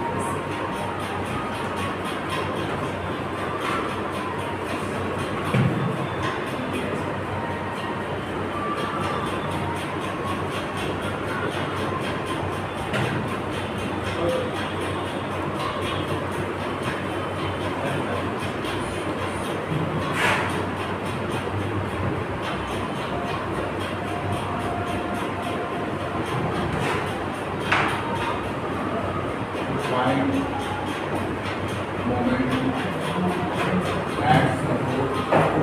find moment at support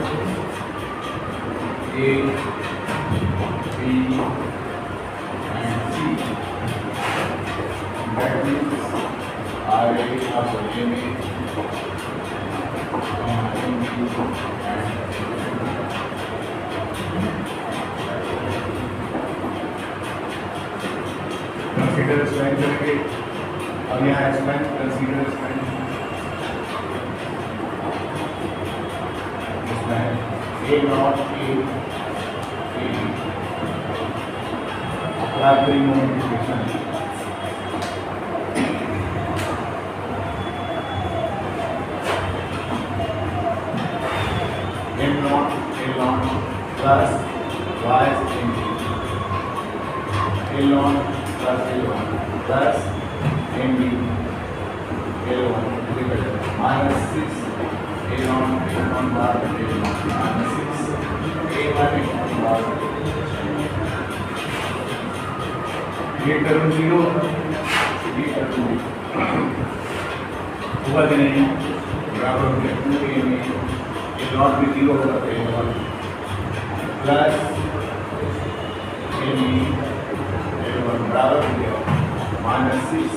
A, B and C. That means R A of M A M B and consider strength करेंगे अब यहाँ एक्सपेंड कंसीडर एक्सपेंड इसमें A naught A A apply करेंगे moment equation M naught A naught plus Y M A naught plus A one plus M B L one minus six A one A one bar A one minus six A one A one bar ये term zero ये term होगा कि नहीं बराबर हो गया to ए में ए not भी जीरो होगा तो A one plus A B A one बराबर हो गया माइनस सिक्स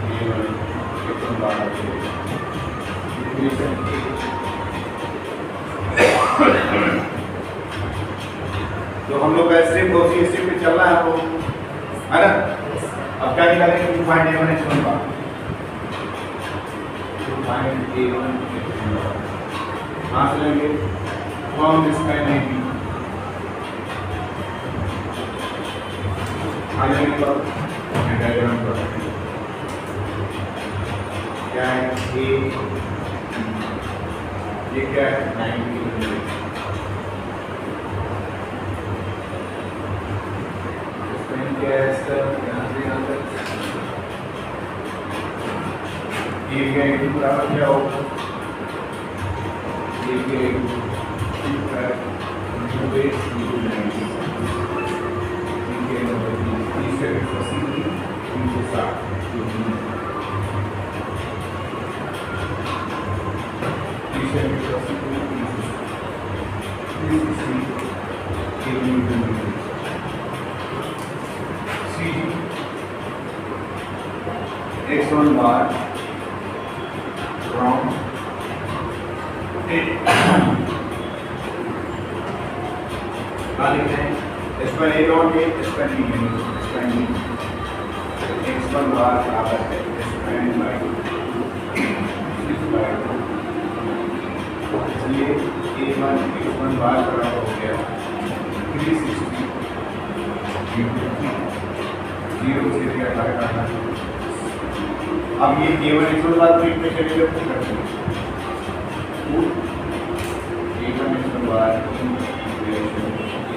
तो हम लोग ऐसे बहुत सी पे चल रहा है आपको है ना अब क्या निकालेंगे to find A one H one का टू फाइंड ए वन कहाँ से लेंगे from this find A B आ जाएंगे तो डायग्राम पर क्या है ए ये क्या है नाइनटी इसमें क्या है सर यहाँ से यहाँ तक ए का एक बराबर क्या होगा ए का एक टू बेस टू नाइनटी ठीक है मतलब तीस से अस्सी तीन सौ साठ तीस से three sixty kilonewton meter. C G x one bar from now लिखते हैं span A dot A span B span B x one बार बराबर है स्पैन बाय सिक्स बाय इसलिए ए वन x one बार बराबर हो गया थ्री सिक्सटी जीरो से दिया काटा था। अब ये ए वन x one बार को इक्वेशन में पुट करते हैं ए वन x one बार इक्वेशन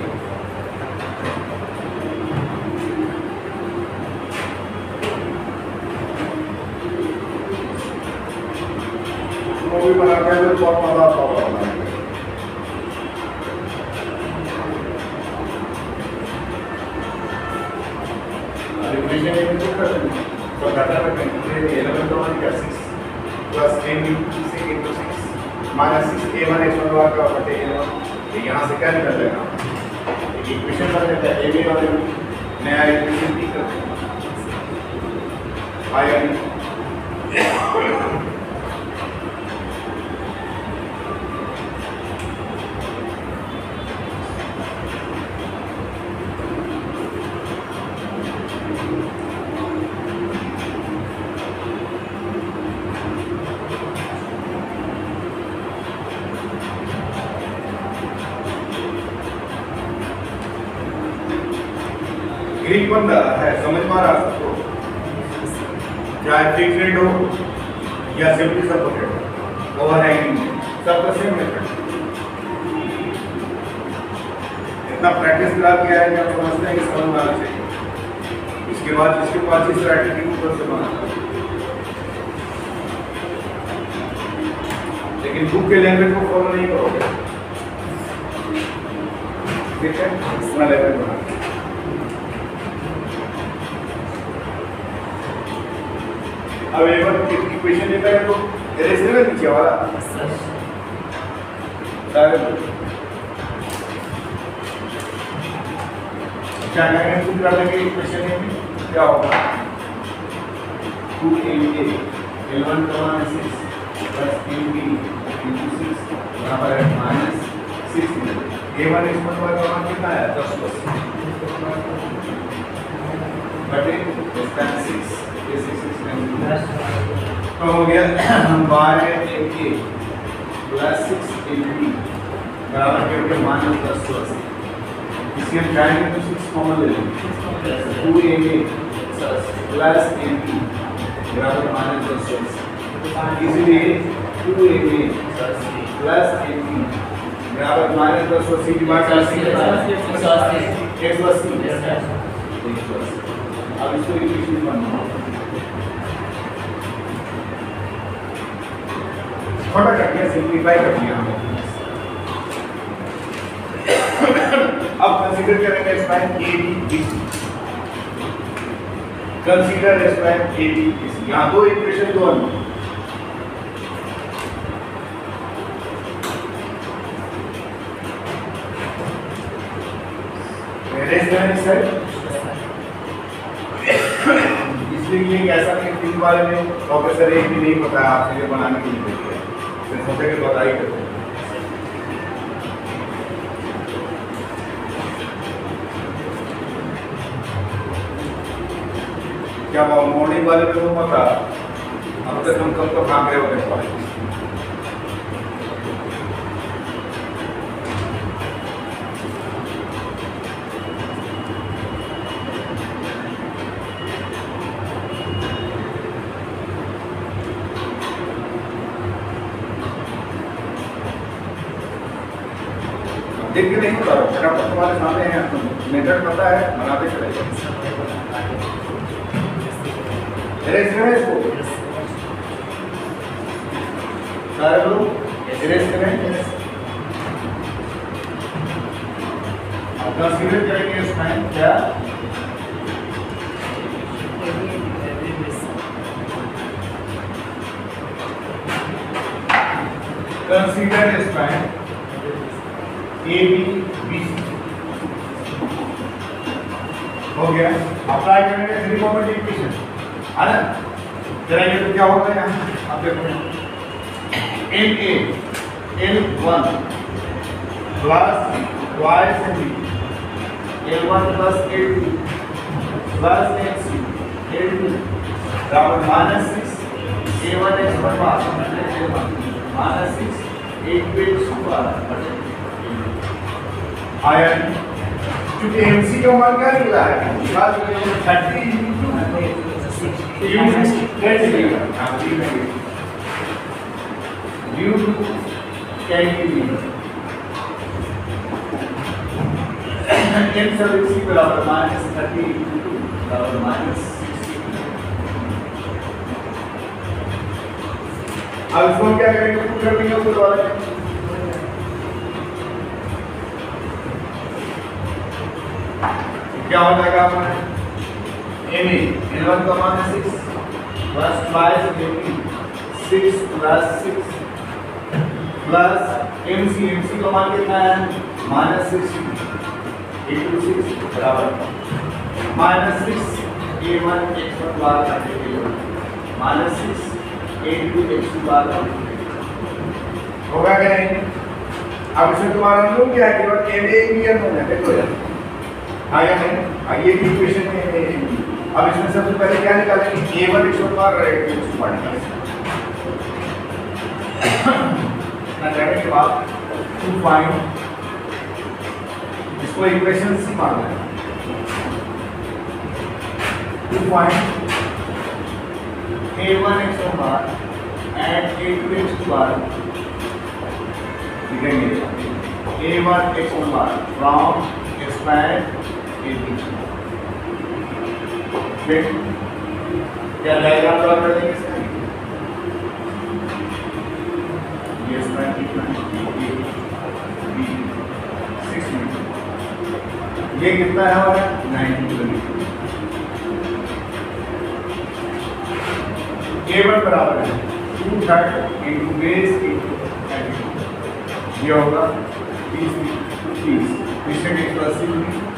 भी बनाते हैं तो बहुत मजा आता होगा। इक्वेशन एक तो कर देंगे तो घटा रखेंगे इलेवन तो वन का six plus ten into six into six minus six A one x one bar का बटे ए वन ये यहाँ से क्या निकल जाएगा एक इक्वेशन बन जाता है ए बी और नया इक्वेशन भी करते हैं आया ग्रीक बंदा है समझ में आ रहा सबको चाहे फिक्स रेट हो या सिंपली सपोर्टेड हो ओवर हैंगिंग सबका सेम मेथड इतना प्रैक्टिस करा किया है कि आप समझते हैं कि समझ में आना चाहिए। इसके बाद इसके पास इस स्ट्रैटेजी के ऊपर से बना लेकिन बुक के लैंग्वेज को फॉलो नहीं करोगे ठीक है अपना लैंग्वेज बना अब एक बार इक्वेशन लेता है तो इरेज करेगा नीचे वाला सारे क्या करेंगे कुछ कर देंगे इक्वेशन में क्या होगा two A B L one comma six plus A B into six बराबर है minus six A one x one का मान कितना है दस बटे इसका सिक्स तो हो गया बारह ए के प्लस सिक्स ए बी बराबर करके माइनस दस सौ अस्सी इसके हम जाएंगे तो सिक्स कॉमन ले लेंगे टू ए के प्लस ए बी बराबर माइनस दस सौ अस्सी इसलिए टू ए के प्लस ए बी बराबर माइनस दस सौ अस्सी की बात एक सौ अस्सी अब इसको इक्वेशन बनना छोटा कर दिया सिंप्लीफाई कर दिया हमने अब कंसीडर करेंगे span A B B C consider span A B B C यहाँ दो इक्वेशन दो अन्य इसलिए ये ऐसा नहीं तीन बारे में प्रोफेसर एक भी नहीं पता आपसे बनाने के लिए फिर सोचे कि बताई करते हैं क्या मॉर्निंग वाले में तो पता अब तक हम कब तक भाग रहे होते हैं देख के नहीं होता फटाफट तुम्हारे सामने है मेथड पता है बनाते चले इरेज करें इसको सारे लोग इरेज करें अब कंसीडर करेंगे स्पाइन क्या consider spine A B B C हो गया। अप्लाई करेंगे थ्री मोमेंट इक्वेशन है ना, करेंगे तो क्या होगा यहाँ आप देखो N A L one plus Y C L one plus L two plus L C L two बराबर minus six A one x one minus six A two x two आया। क्योंकि एमसी का मान क्या निकला है बात thirty due to cantilever M सब इसी बराबर माइनस थर्टी बराबर माइनस अब इसको क्या करेंगे पुट कर देंगे ऊपर वाले क्या हो जाएगा हमारे एम ए एल वन का मान है six plus twice eighty six plus six plus M C M C का मान कितना है माइनस सिक्स इंटू सिक्स बराबर minus six A one x one bar काटे minus six A two x two bar होगा क्या नहीं। अब इसमें तुम्हारा लोग क्या है केवल एम ए भी है देखो यार आया है आइए की इक्वेशन में अब इसमें सबसे पहले क्या निकालेंगे A one x one bar x two bar ना करने के बाद टू फाइंड इसको इक्वेशन सी मानना है to find A one x one bar and A two x two bar लिखेंगे A one x one bar from expand क्या diagram draw कर देंगे इसका ये स्क्वायर कितना है सिक्स मीटर ये कितना है हमारा नाइनटी मीटर ए वन बराबर है two third into base into ये होगा तीस तीस इसमें एक सौ अस्सी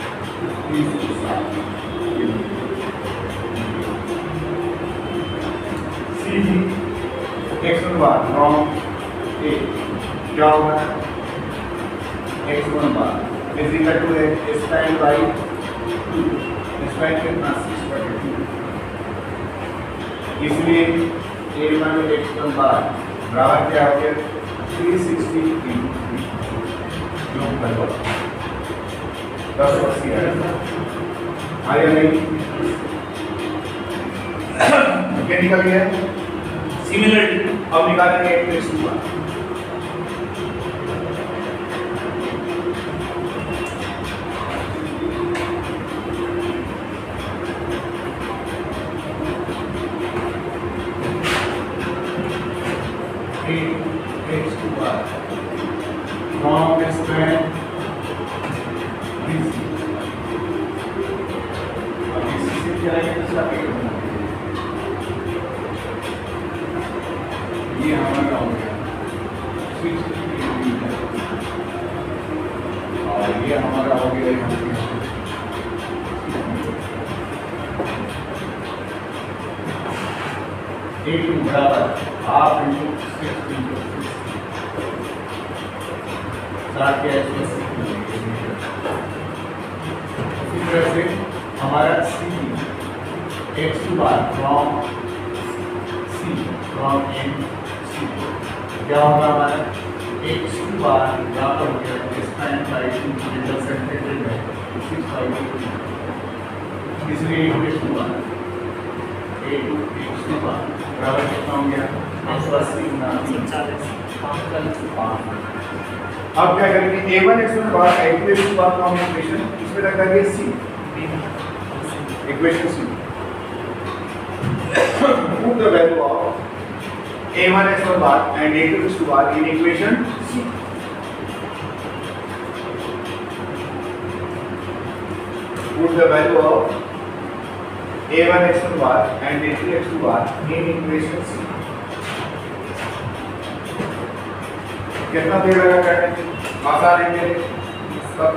C G x one bar from A क्या होगा x one bar is equal to square by two square कितना सिक्स बटे टू इसलिए A one x one bar बराबर क्या हो गया थ्री सिक्सटी योग कर दस अस्सी आया नहीं क्या निकल गया सिमिलरली अब निकालेंगे एक x two bar x two bar from square ये हमारा हो गया और ये हमारा हो गया ए टू बराबर हाफ इंटू सिक्स इंटू सात के इसी तरह से हमारा C x two bar from C from N C क्या होगा हमारा एक्स टू बार यहाँ पर हो गया स्पैन बाई टू इंटरसेक्टेड है सिक्स बाई टू इसलिए x two bar A two x two bar बराबर कितना हो गया एक सौ अस्सी गुना तीन चालीस पाँच। अब क्या करेंगे A one x one bar A two x two bar form equation इसमें रख देंगे C equation C put the value of a one x one bar and a two x two bar in equation C. Put the value of a one x one bar and a two x two bar in equation C. कितना देर लगा करने में आसान है मेरे सब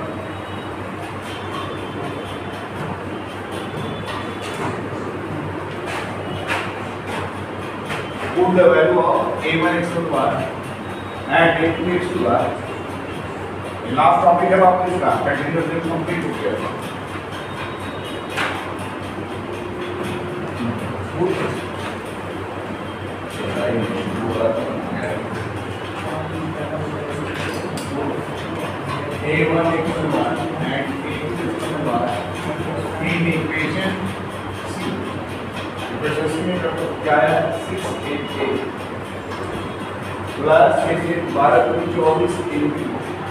put the value of a one x one bar and a two x two bar. Last topic है आपको इसका कंटिन्यूअस लिंक कंप्लीट हो गया। a one x two bar and a two x two bar in equation C। Equation C में क्या है six eight eight plus छः से बारह दूनी चौबीस इंटू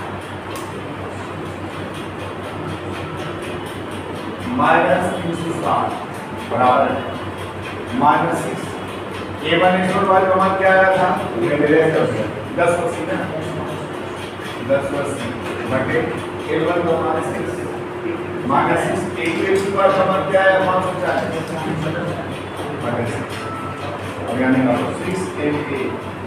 माइनस तीन सौ साठ बराबर है minus six A one x one वाले का मान क्या आया था मेरे दस अस्सी ना दस अस्सी बटे ए वन का मान six minus six A two x वाले का मान क्या आया पाँच सौ चालीस बटे सिक्स अब यानी का सिक्स एम ए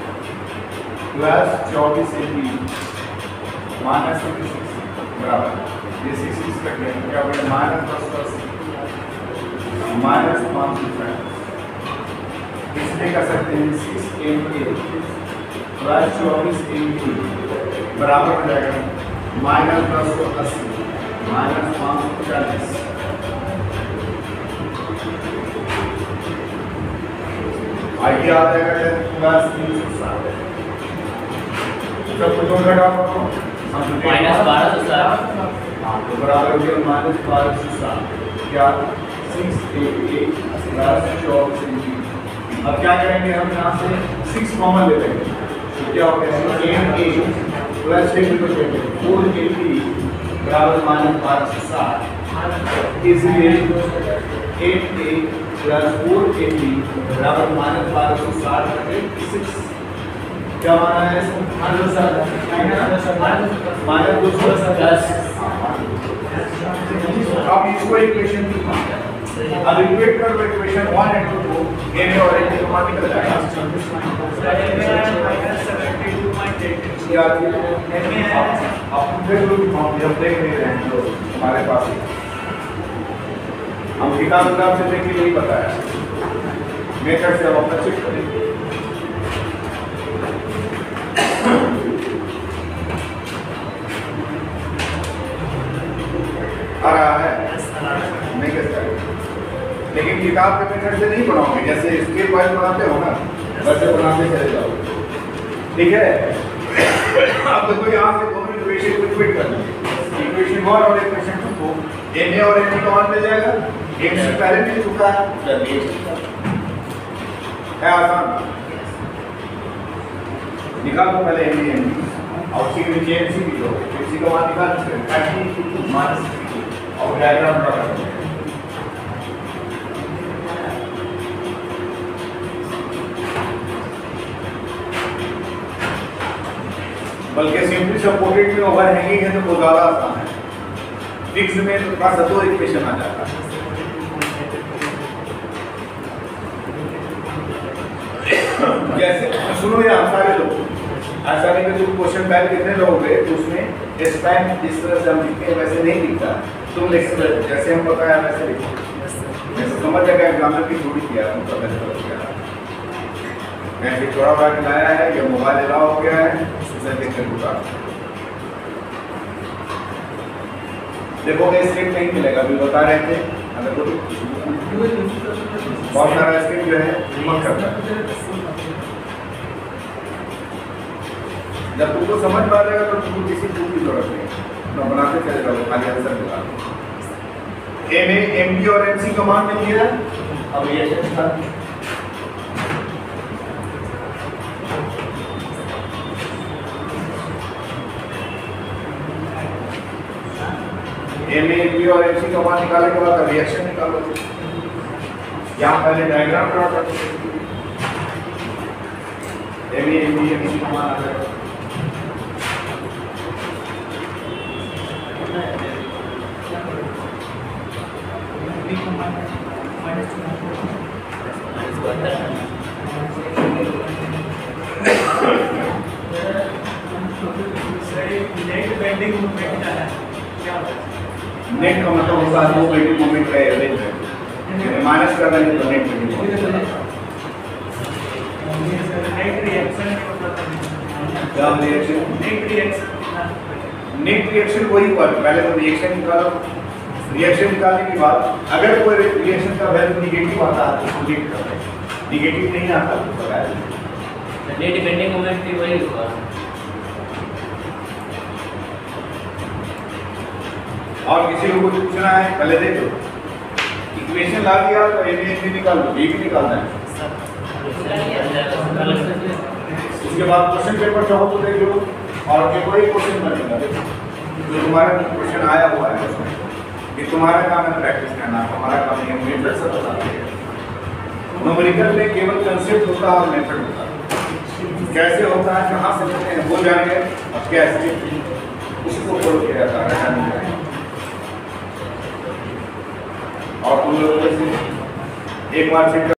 प्लस चौबीस एम बी माइनस सिक्स बराबर ये सिक्स सिक्स कट गया क्या बने माइनस दस दस माइनस पाँच सौ चालीस इसलिए कर सकते हैं सिक्स एम ए प्लस चौबीस एम बी बराबर हो जाएगा माइनस दस सौ अस्सी माइनस पाँच सौ चालीस आइए आ जाएगा प्लस तीन सौ साठ सब कुछ घटा माइनस बारह सौ साठ हाँ तो बराबर हो गया माइनस बारह सौ साठ क्या सिक्स एट एट प्लस चौबीस इंटू अब क्या करेंगे हम यहाँ से सिक्स कॉमन ले लेंगे तो क्या हो गया एट एट प्लस छः किलो देंगे फोर एटी बराबर माइनस बारह सौ साठ इसलिए eight eight plus four eighty बराबर माइनस बारह सौ साठ करके सिक्स क्या माना है माइनस दो सौ दस अब इसको इक्वेशन टू अब इक्वेट कर दो इक्वेशन वन एंड टू को ए में और ए में मान निकल जाएगा आप फिर हम जब देख रहे हैं तो हमारे पास हम किताब किताब से देख के नहीं बताया मेथड से हम अपना चेक करेंगे आ रहा है नहीं कहता है लेकिन किताब के मेथड से नहीं बनाओगे जैसे स्केल वाइज बनाते हो ना वैसे बनाते चले जाओ ठीक है। अब देखो यहाँ से दोनों इक्वेशन को इक्वेट कर लेंगे इक्वेशन वन और इक्वेशन टू को ए में और ए में कौन मिल जाएगा एक से पहले मिल चुका है है आसान निकाल दो पहले ए में एम और उसी के नीचे एम सी भी लो इसी का मान निकाल सकते माइनस और डायग्राम ड्रा करते हैं बल्कि सिंपली सपोर्टेड में ओवर हैंगिंग है तो बहुत ज़्यादा आसान है फिक्स में तो थोड़ा सा दो इक्वेशन आ जाता है जैसे सुनो यार सारे लोग ऐसा नहीं कि तुम क्वेश्चन बैंक कितने लोगे तो उसमें स्पैन जिस तरह से हम लिखते हैं वैसे नहीं लिखता तुम लिख जैसे हम बताया वैसे लिखो जैसे समझ जाएगा एग्जाम्पल की थोड़ी किया तुम पता चल गया ऐसे थोड़ा बड़ा लाया है या मोबाइल अलाउ हो गया है उसे देख कर उतार देखो स्क्रिप्ट नहीं मिलेगा अभी बता रहे थे अगर बहुत सारा स्क्रिप्ट जो है मत करता है जब तुमको समझ में आ जाएगा तो तुमको किसी बुक की जरूरत नहीं तो बनाते चले जाओ खाली आंसर निकाल ए में एम डी और एम सी का मान मिल गया अब ये था ए में बी और एम सी का मान निकालने के बाद रिएक्शन निकालो यहाँ पहले डायग्राम ड्रा कर दो ए में एम डी एम सी का मान आ जाएगा नेट बेंडिंग मूवमेंट का है नेट का मतलब होता है वो बेटिंग मोमेंट का एवरेज है, माइनस कर देंगे तो net bending moment. Net reaction क्या reaction? Net reaction net reaction वही पर पहले तो रिएक्शन निकालो, रिएक्शन निकालने के बाद अगर कोई रिएक्शन का वैल्यू निगेटिव आता है तो उसको नेट कर दें, निगेटिव नहीं आता तो लगाया। नेट बेंडिंग मोमेंट भी वही होगा। और किसी को कुछ पूछना है पहले देखो, इक्वेशन ला दिया तो ए बी निकाल लो, बी भी निकालना है। उसके बाद क्वेश्चन पेपर चाहो तो देख लो, और जो कोई क्वेश्चन बनेगा देखो जो तुम्हारा क्वेश्चन आया हुआ है उसमें, ये तुम्हारा काम है प्रैक्टिस करना, हमारा काम नहीं है मेथड सब बताते हैं। न्यूमेरिकल में केवल कंसेप्ट होता है और मेथड होता है, कैसे होता है कहाँ से होते हैं वो जान गए, अब कैसे उसको फॉलो किया जाता है। और तुम लोग एक बार चेक